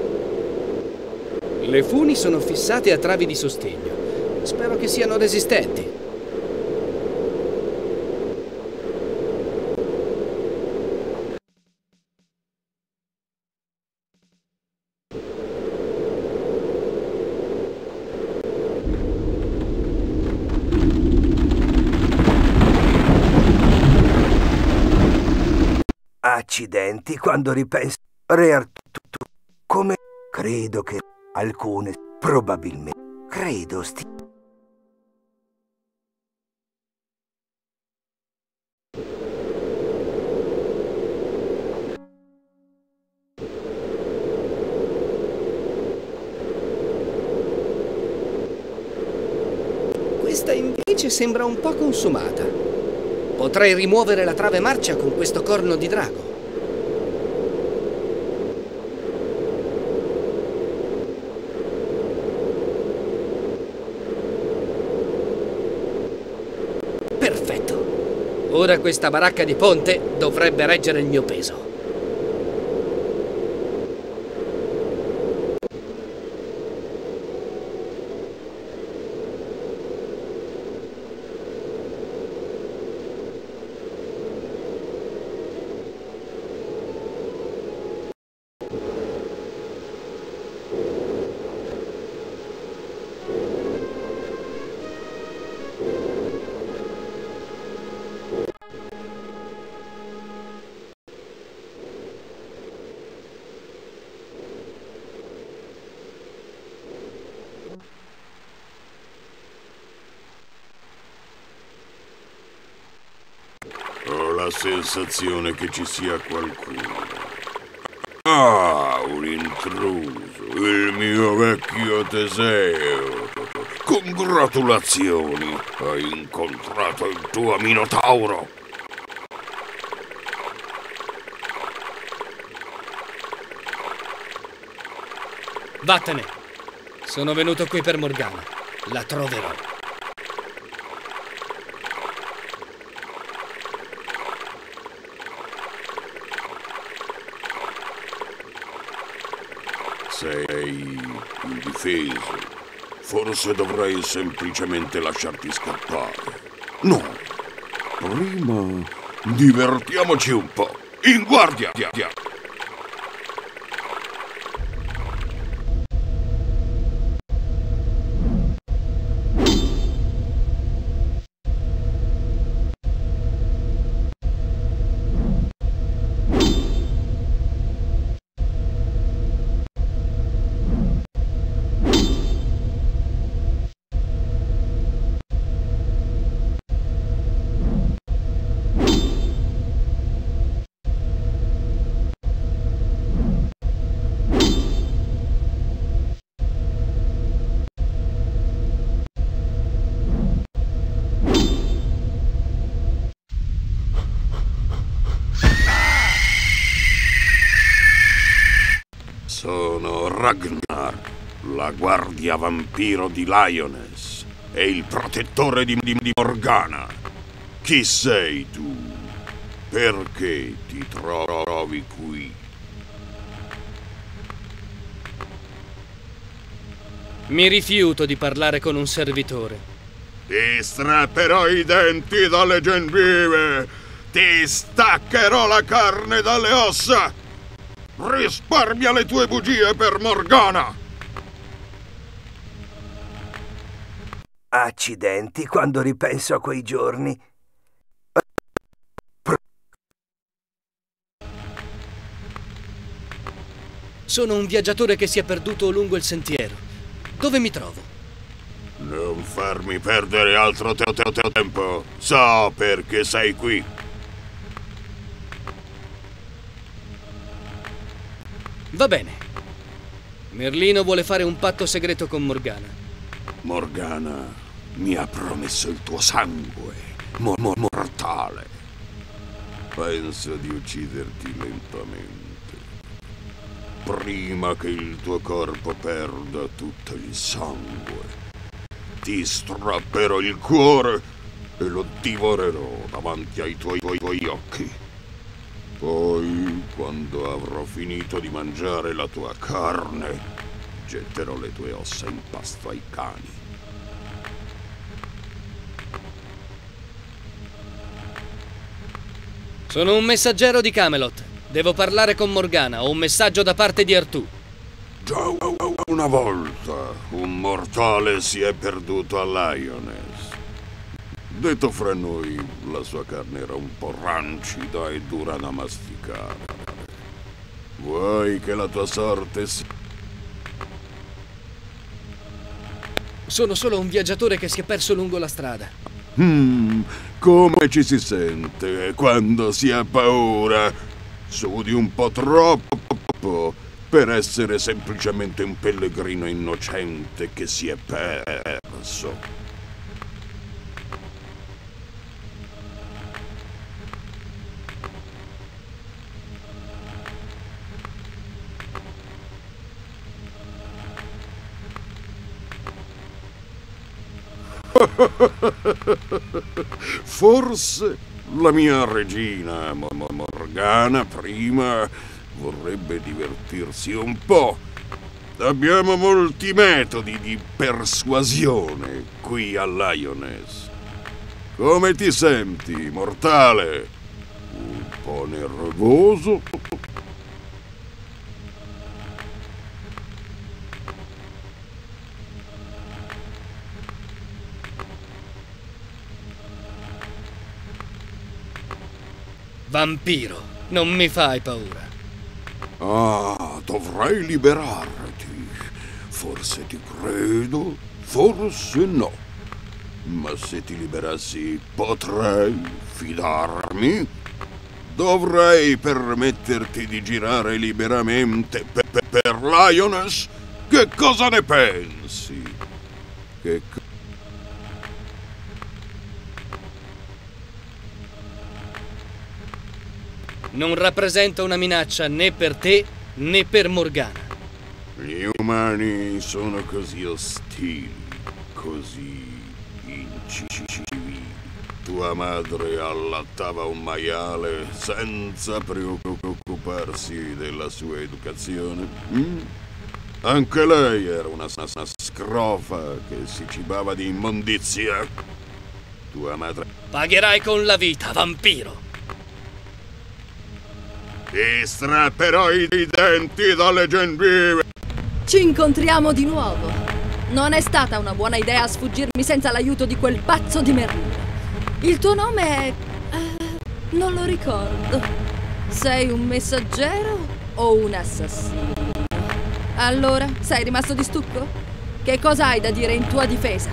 Le funi sono fissate a travi di sostegno. Spero che siano resistenti. Accidenti, quando ripenso... Re Artù, come... Credo che alcune... Probabilmente... Credo sti... Questa invece sembra un po' consumata. Potrei rimuovere la trave marcia con questo corno di drago. Perfetto. Ora questa baracca di ponte dovrebbe reggere il mio peso. Ho la sensazione che ci sia qualcuno. Ah, un intruso, il mio vecchio Teseo. Congratulazioni, hai incontrato il tuo Minotauro. Vattene. Sono venuto qui per Morgana. La troverò. Sei indifeso. Forse dovrei semplicemente lasciarti scappare. No. Prima divertiamoci un po'. In guardia! Sono Ragnar, la guardia vampiro di Lyonesse e il protettore di, di, di Morgana. Chi sei tu? Perché ti trovi qui? Mi rifiuto di parlare con un servitore. Ti strapperò i denti dalle gengive! Ti staccherò la carne dalle ossa! Risparmia le tue bugie per Morgana! Accidenti, quando ripenso a quei giorni. Sono un viaggiatore che si è perduto lungo il sentiero. Dove mi trovo? Non farmi perdere altro te te te tempo. So perché sei qui. Va bene. Merlino vuole fare un patto segreto con Morgana. Morgana mi ha promesso il tuo sangue, mo- mo- mortale. Pensa di ucciderti lentamente, prima che il tuo corpo perda tutto il sangue. Ti strapperò il cuore e lo divorerò davanti ai tuoi, tuoi, tuoi occhi. Poi, quando avrò finito di mangiare la tua carne, getterò le tue ossa in pasto ai cani. Sono un messaggero di Camelot. Devo parlare con Morgana. Ho un messaggio da parte di Artù. Già una volta un mortale si è perduto a Lioness. Detto fra noi, la sua carne era un po' rancida e dura da masticare. Vuoi che la tua sorte sia... Sono solo un viaggiatore che si è perso lungo la strada. Hmm, come ci si sente quando si ha paura? Sudi un po' troppo per essere semplicemente un pellegrino innocente che si è perso. Forse la mia regina Morgana prima vorrebbe divertirsi un po'. Abbiamo molti metodi di persuasione qui a Lioness. Come ti senti, mortale? Un po' nervoso? Vampiro, non mi fai paura. Ah, dovrei liberarti. Forse ti credo, forse no. Ma se ti liberassi, potrei fidarmi? Dovrei permetterti di girare liberamente per, per, per Lioness? Che cosa ne pensi? Che co- Non rappresenta una minaccia né per te né per Morgana. Gli umani sono così ostili, così incivili. Tua madre allattava un maiale senza preoccuparsi della sua educazione. Mm? Anche lei era una, una scrofa che si cibava di immondizia. Tua madre... Pagherai con la vita, vampiro! Ti strapperò i denti dalle gengive! Ci incontriamo di nuovo. Non è stata una buona idea sfuggirmi senza l'aiuto di quel pazzo di Merlino. Il tuo nome è... Uh, non lo ricordo. Sei un messaggero o un assassino? Allora, sei rimasto di stucco? Che cosa hai da dire in tua difesa?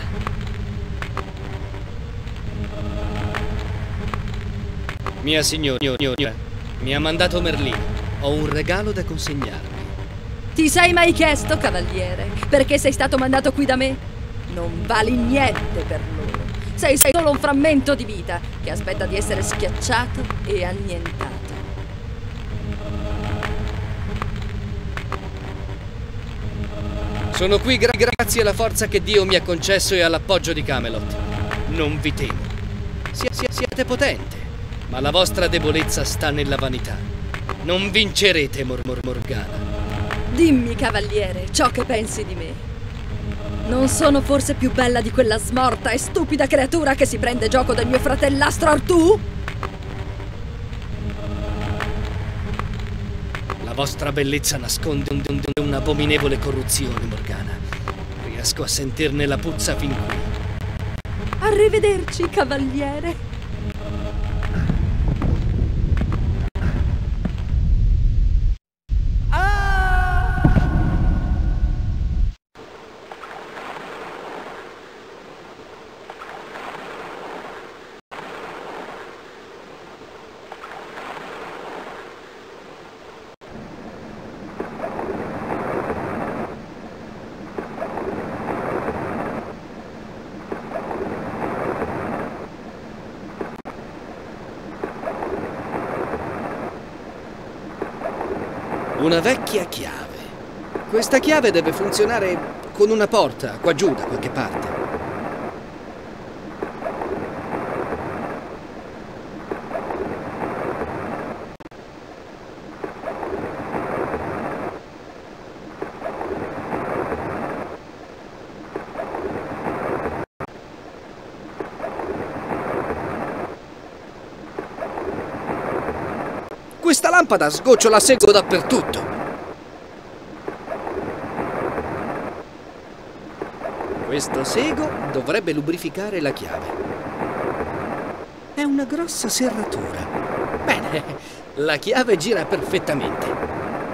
Mia signora, mi ha mandato Merlino. Ho un regalo da consegnarvi. Ti sei mai chiesto, cavaliere, perché sei stato mandato qui da me? Non vali niente per loro. Sei solo un frammento di vita che aspetta di essere schiacciato e annientato. Sono qui gra- grazie alla forza che Dio mi ha concesso e all'appoggio di Camelot. Non vi temo. Si- si- siete potente, ma la vostra debolezza sta nella vanità. Non vincerete, Mor- Mor- Morgana. Dimmi, cavaliere, ciò che pensi di me. Non sono forse più bella di quella smorta e stupida creatura che si prende gioco del mio fratellastro Artù? La vostra bellezza nasconde un, un, un'abominevole corruzione, Morgana. Riesco a sentirne la puzza fin qui. Arrivederci, cavaliere. Una vecchia chiave. Questa chiave deve funzionare con una porta qua giù da qualche parte. Questa lampada sgocciola sego dappertutto. Questo sego dovrebbe lubrificare la chiave. È una grossa serratura. Bene, la chiave gira perfettamente.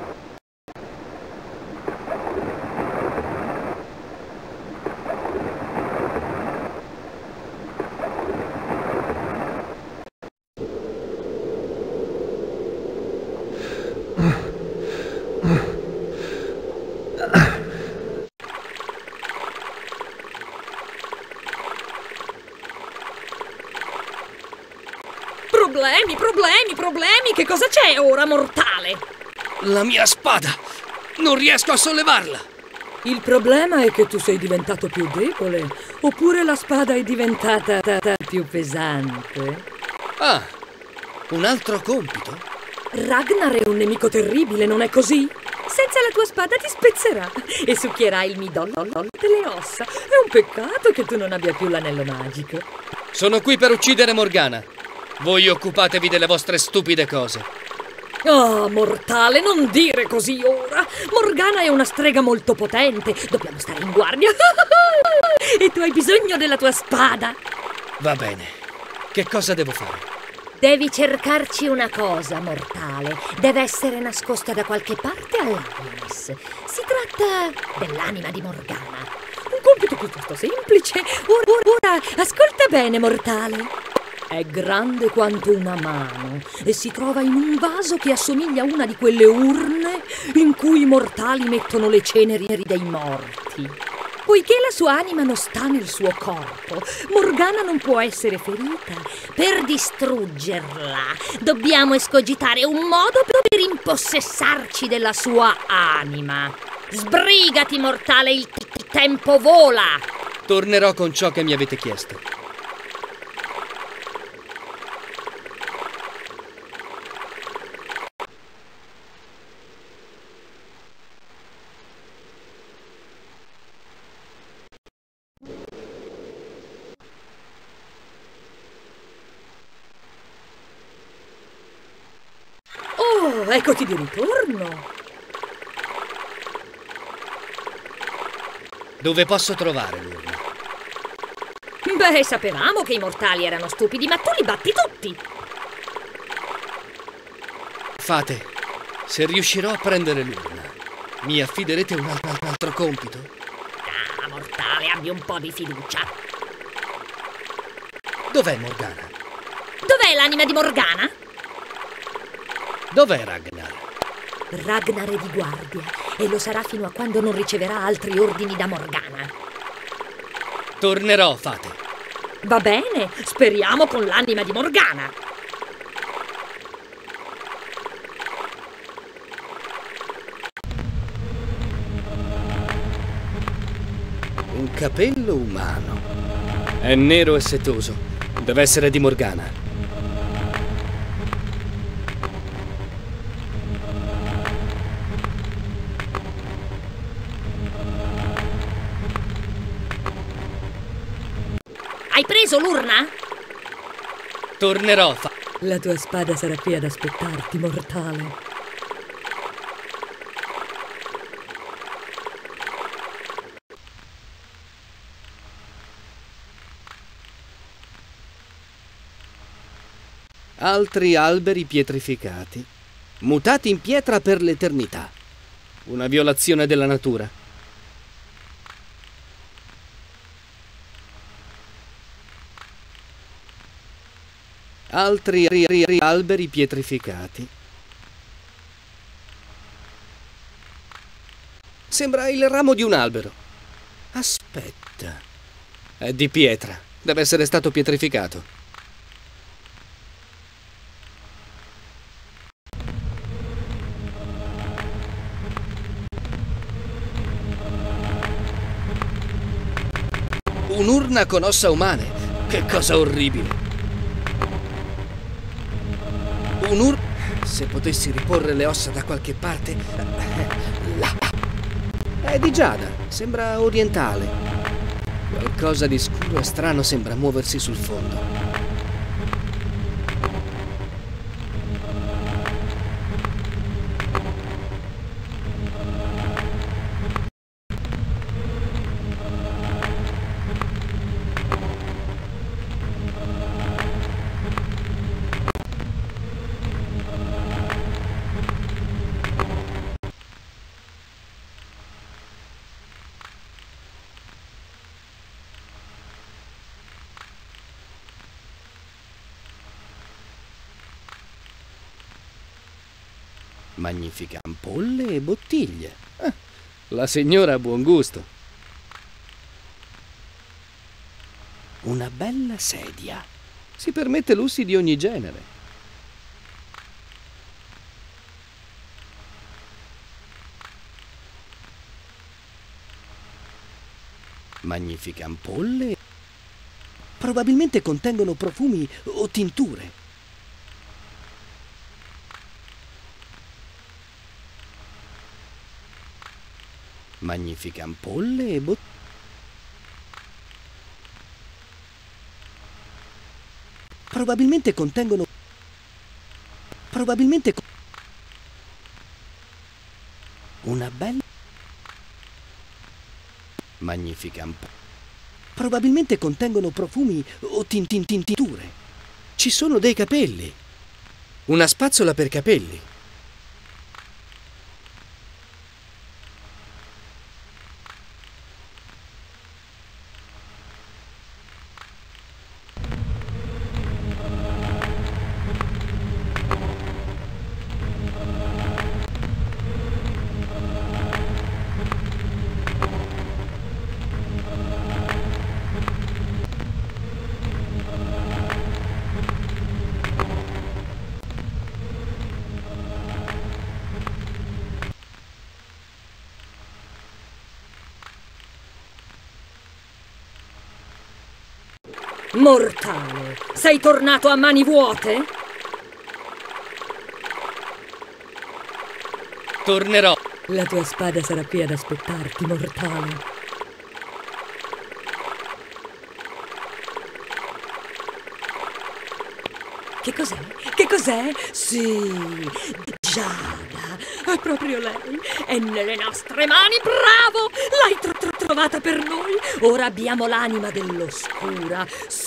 Problemi, problemi, problemi! Che cosa c'è ora, mortale? La mia spada! Non riesco a sollevarla! Il problema è che tu sei diventato più debole, oppure la spada è diventata più pesante. Ah, un altro compito? Ragnar è un nemico terribile, non è così? Senza la tua spada ti spezzerà e succhierai il midollo delle ossa. È un peccato che tu non abbia più l'anello magico. Sono qui per uccidere Morgana. Voi occupatevi delle vostre stupide cose. Oh, mortale, non dire così ora. Morgana è una strega molto potente. Dobbiamo stare in guardia. E tu hai bisogno della tua spada. Va bene. Che cosa devo fare? Devi cercarci una cosa, mortale. Deve essere nascosta da qualche parte all'Aiones. Si tratta dell'anima di Morgana. Un compito piuttosto semplice. Ora, ora, ascolta bene, mortale. È grande quanto una mano e si trova in un vaso che assomiglia a una di quelle urne in cui i mortali mettono le ceneri dei morti. Poiché la sua anima non sta nel suo corpo, Morgana non può essere ferita. Per distruggerla dobbiamo escogitare un modo per impossessarci della sua anima. Sbrigati, mortale, il tempo vola! Tornerò con ciò che mi avete chiesto. Oh, eccoti di ritorno. Dove posso trovare l'urna? Beh, sapevamo che i mortali erano stupidi, ma tu li batti tutti. Fate, se riuscirò a prendere l'urna, mi affiderete un altro, un altro compito? Ah, mortale, abbi un po' di fiducia. Dov'è Morgana? Dov'è l'anima di Morgana? Dov'è Ragnar? Ragnar è di guardia e lo sarà fino a quando non riceverà altri ordini da Morgana. Tornerò, Fate. Va bene, speriamo con l'anima di Morgana. Un capello umano. È nero e setoso. Deve essere di Morgana. Hai preso l'urna? Tornerò, fa... La tua spada sarà qui ad aspettarti, mortale. Altri alberi pietrificati, mutati in pietra per l'eternità. Una violazione della natura. Altri alberi pietrificati. Sembra il ramo di un albero. Aspetta. È di pietra. Deve essere stato pietrificato. Un'urna con ossa umane. Che cosa orribile. Un'urna... Se potessi riporre le ossa da qualche parte... Là. È di giada. Sembra orientale. Qualcosa di scuro e strano sembra muoversi sul fondo. Magnifiche ampolle e bottiglie. Eh, la signora ha buon gusto. Una bella sedia. Si permette lussi di ogni genere. Magnifiche ampolle. Probabilmente contengono profumi o tinture. Magnifiche ampolle e bottiglie. Probabilmente contengono... Probabilmente... Una bella... Magnifiche ampolle. Probabilmente contengono profumi o tintintinture. Ci sono dei capelli. Una spazzola per capelli. Mortale, sei tornato a mani vuote? Tornerò. La tua spada sarà qui ad aspettarti, mortale. Che cos'è? Che cos'è? Sì, Giada, è proprio lei. È nelle nostre mani, bravo! L'hai tro- tro- trovata per noi. Ora abbiamo l'anima dell'oscura. Sì!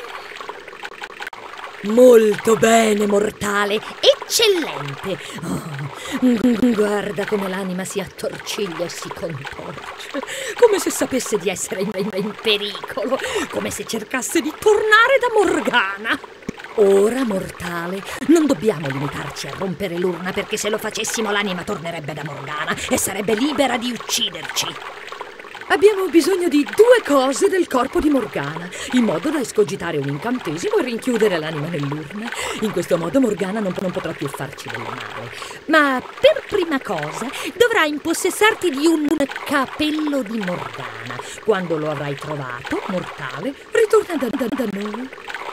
Molto bene, mortale. Eccellente. Oh, guarda come l'anima si attorciglia e si contorce. Come se sapesse di essere in, in, in pericolo. Come se cercasse di tornare da Morgana. Ora, mortale, non dobbiamo limitarci a rompere l'urna, perché se lo facessimo l'anima tornerebbe da Morgana e sarebbe libera di ucciderci. Abbiamo bisogno di due cose del corpo di Morgana, in modo da escogitare un incantesimo e rinchiudere l'anima nell'urna. In questo modo Morgana non, non potrà più farci del male. Ma per prima cosa dovrai impossessarti di un, un capello di Morgana. Quando lo avrai trovato, mortale, ritorna da, da, da noi.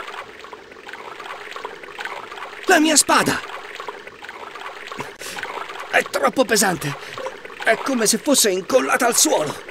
La mia spada! È troppo pesante. È come se fosse incollata al suolo.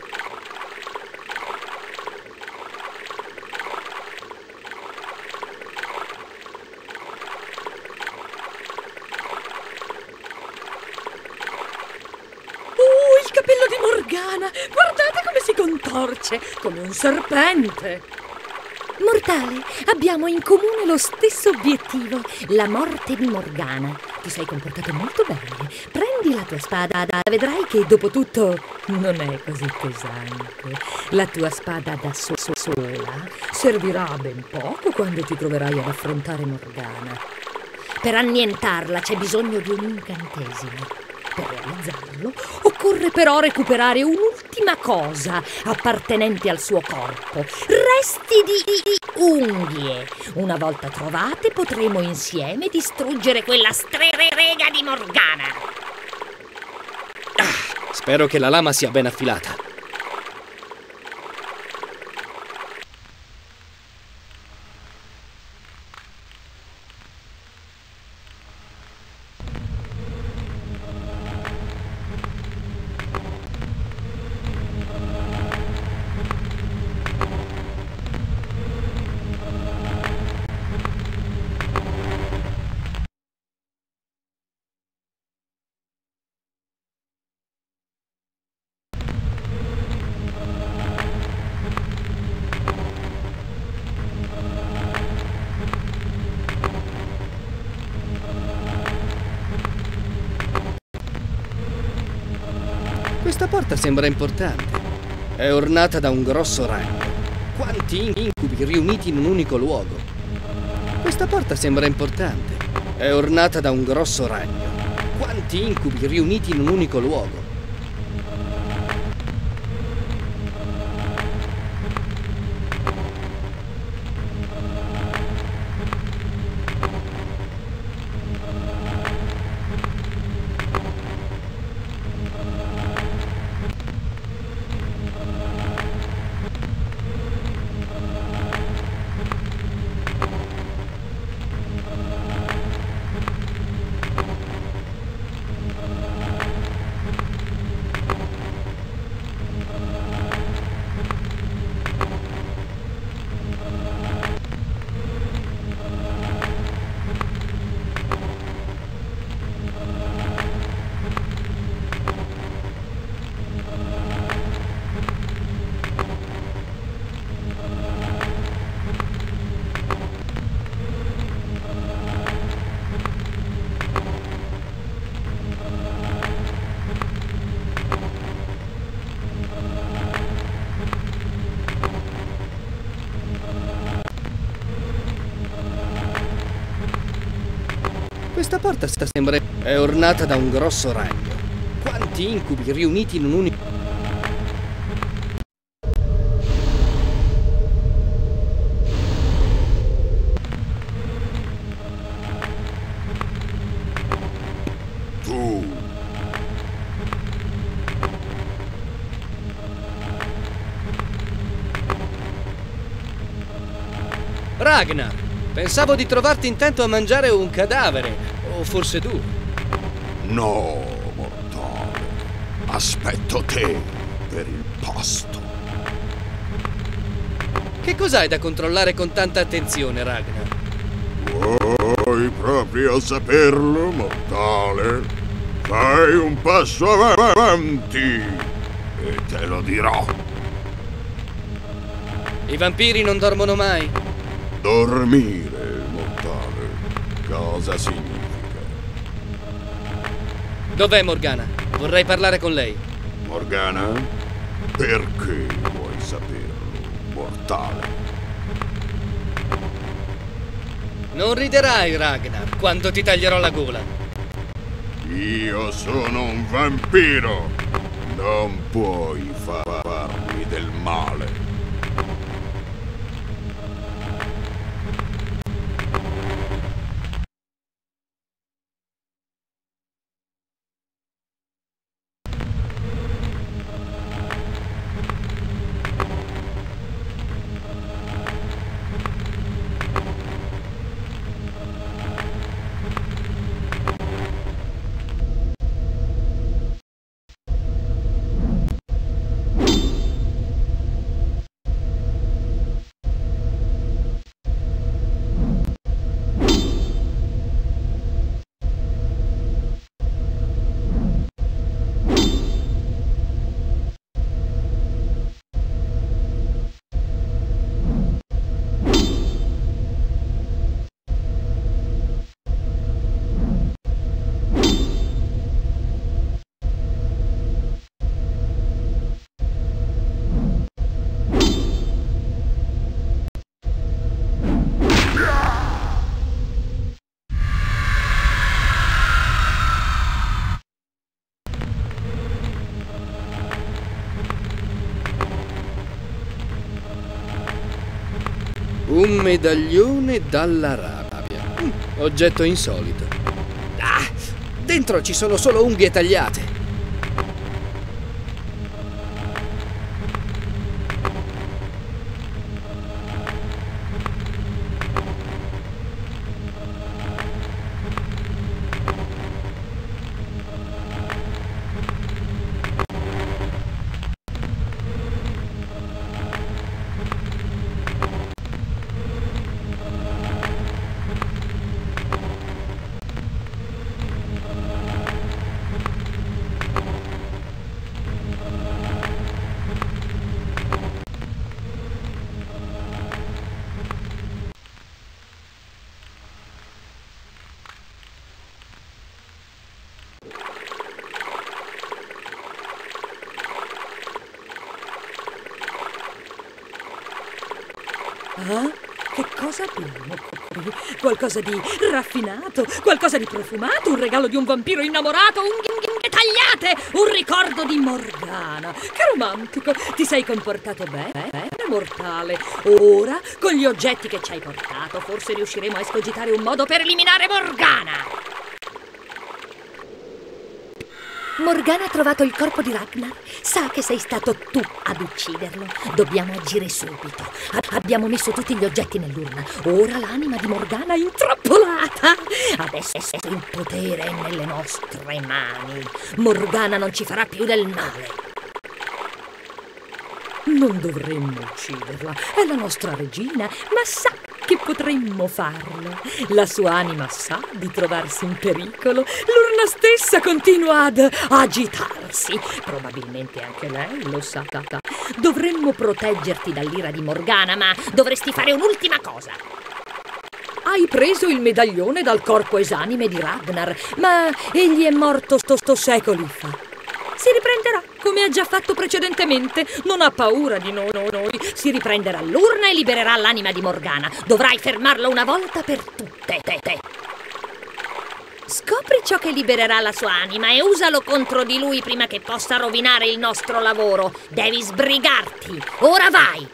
Oh, il capello di Morgana! Guardate come si contorce, come un serpente. Mortale, abbiamo in comune lo stesso obiettivo, la morte di Morgana. Ti sei comportato molto bene. Prendi la tua spada, vedrai che dopo tutto non è così pesante. La tua spada da so- so- sola servirà ben poco quando ti troverai ad affrontare Morgana. Per annientarla c'è bisogno di un incantesimo. Per realizzarlo occorre però recuperare un'ultima cosa appartenente al suo corpo. Resti di, di unghie. Una volta trovate potremo insieme distruggere quella strega di Morgana. Ah, spero che la lama sia ben affilata. porta sembra importante. È ornata da un grosso ragno. Quanti incubi riuniti in un unico luogo. Questa porta sembra importante. È ornata da un grosso ragno. Quanti incubi riuniti in un unico luogo. Questa porta sta sembra... è ornata da un grosso ragno. Quanti incubi riuniti in un unico... Tu... Ragnar! Pensavo di trovarti intento a mangiare un cadavere, o forse tu. No, mortale. Aspetto te per il pasto. Che cos'hai da controllare con tanta attenzione, Ragnar? Vuoi proprio saperlo, mortale? Fai un passo avanti e te lo dirò. I vampiri non dormono mai? Dormire, mortale, cosa significa? Dov'è Morgana? Vorrei parlare con lei. Morgana? Perché vuoi saperlo, mortale? Non riderai, Ragnar, quando ti taglierò la gola. Io sono un vampiro. Non puoi farmi del male. Un medaglione dalla rabbia. Mm, oggetto insolito. Ah, dentro ci sono solo unghie tagliate. Ah? Che cosa abbiamo qui? Qualcosa di raffinato, qualcosa di profumato, un regalo di un vampiro innamorato, unghie tagliate, un ricordo di Morgana. Che romantico! Ti sei comportato bene, eh, mortale. Ora, con gli oggetti che ci hai portato, forse riusciremo a escogitare un modo per eliminare Morgana. Morgana ha trovato il corpo di Ragnar. Sa che sei stato tu ad ucciderlo. Dobbiamo agire subito. A- abbiamo messo tutti gli oggetti nell'urna. Ora l'anima di Morgana è intrappolata. Adesso il potere è nelle nostre mani. Morgana non ci farà più del male. Non dovremmo ucciderla. È la nostra regina, ma sa che potremmo farlo. La sua anima sa di trovarsi in pericolo. L'urna stessa continua ad agitarsi. Probabilmente anche lei lo sa. Dovremmo proteggerti dall'ira di Morgana, ma dovresti fare un'ultima cosa. Hai preso il medaglione dal corpo esanime di Ragnar, ma egli è morto sto, sto secoli fa. Si riprenderà, come ha già fatto precedentemente. Non ha paura di noi, noi. Si riprenderà l'urna e libererà l'anima di Morgana. Dovrai fermarlo una volta per tutte. Te, te. Scopri ciò che libererà la sua anima e usalo contro di lui prima che possa rovinare il nostro lavoro. Devi sbrigarti. Ora vai!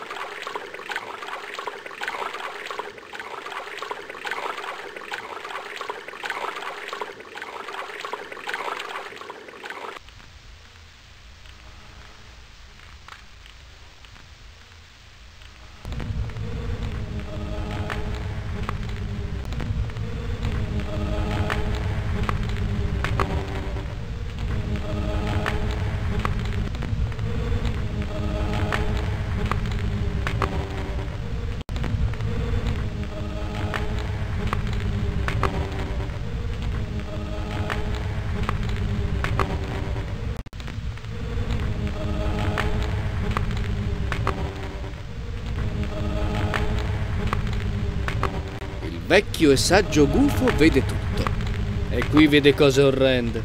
Vecchio e saggio gufo vede tutto. E qui vede cose orrende.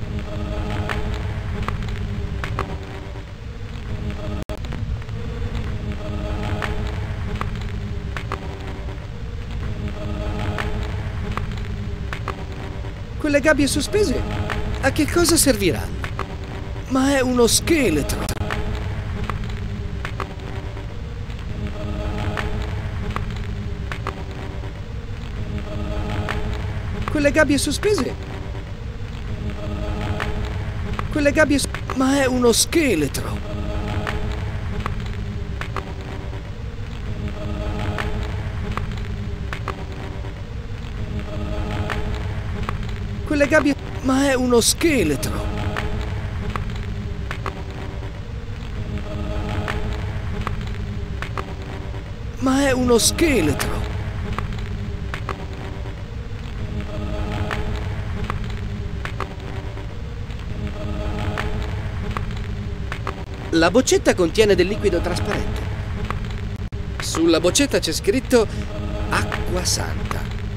Quelle gabbie sospese a che cosa serviranno? Ma è uno scheletro. Quelle gabbie sospese? Quelle gabbie... Ma è uno scheletro! Quelle gabbie... Ma è uno scheletro! Ma è uno scheletro! La boccetta contiene del liquido trasparente. Sulla boccetta c'è scritto acqua santa.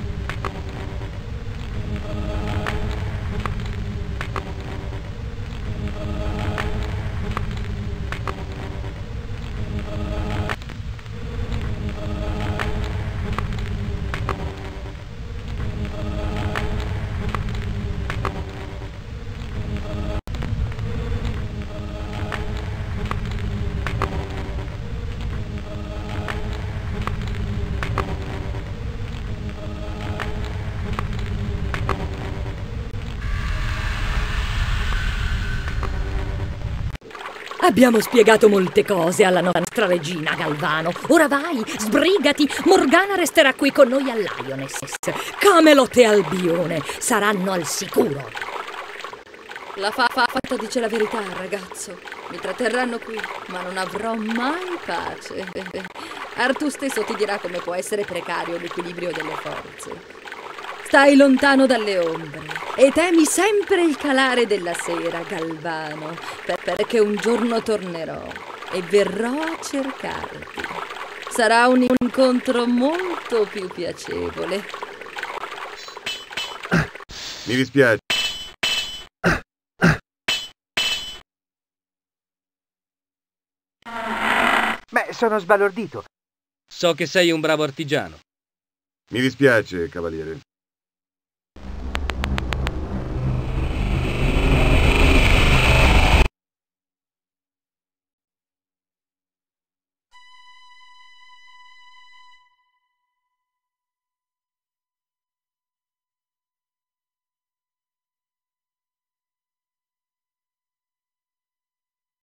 Abbiamo spiegato molte cose alla nostra regina, Galvano. Ora vai, sbrigati. Morgana resterà qui con noi a Lioness. Camelot e Albione saranno al sicuro. La fa fa fatta dice la verità, ragazzo. Mi tratterranno qui, ma non avrò mai pace. Artù stesso ti dirà come può essere precario l'equilibrio delle forze. Stai lontano dalle ombre e temi sempre il calare della sera, Galvano, per- perché un giorno tornerò e verrò a cercarti. Sarà un incontro molto più piacevole. Mi dispiace. Beh, sono sbalordito. So che sei un bravo artigiano. Mi dispiace, cavaliere.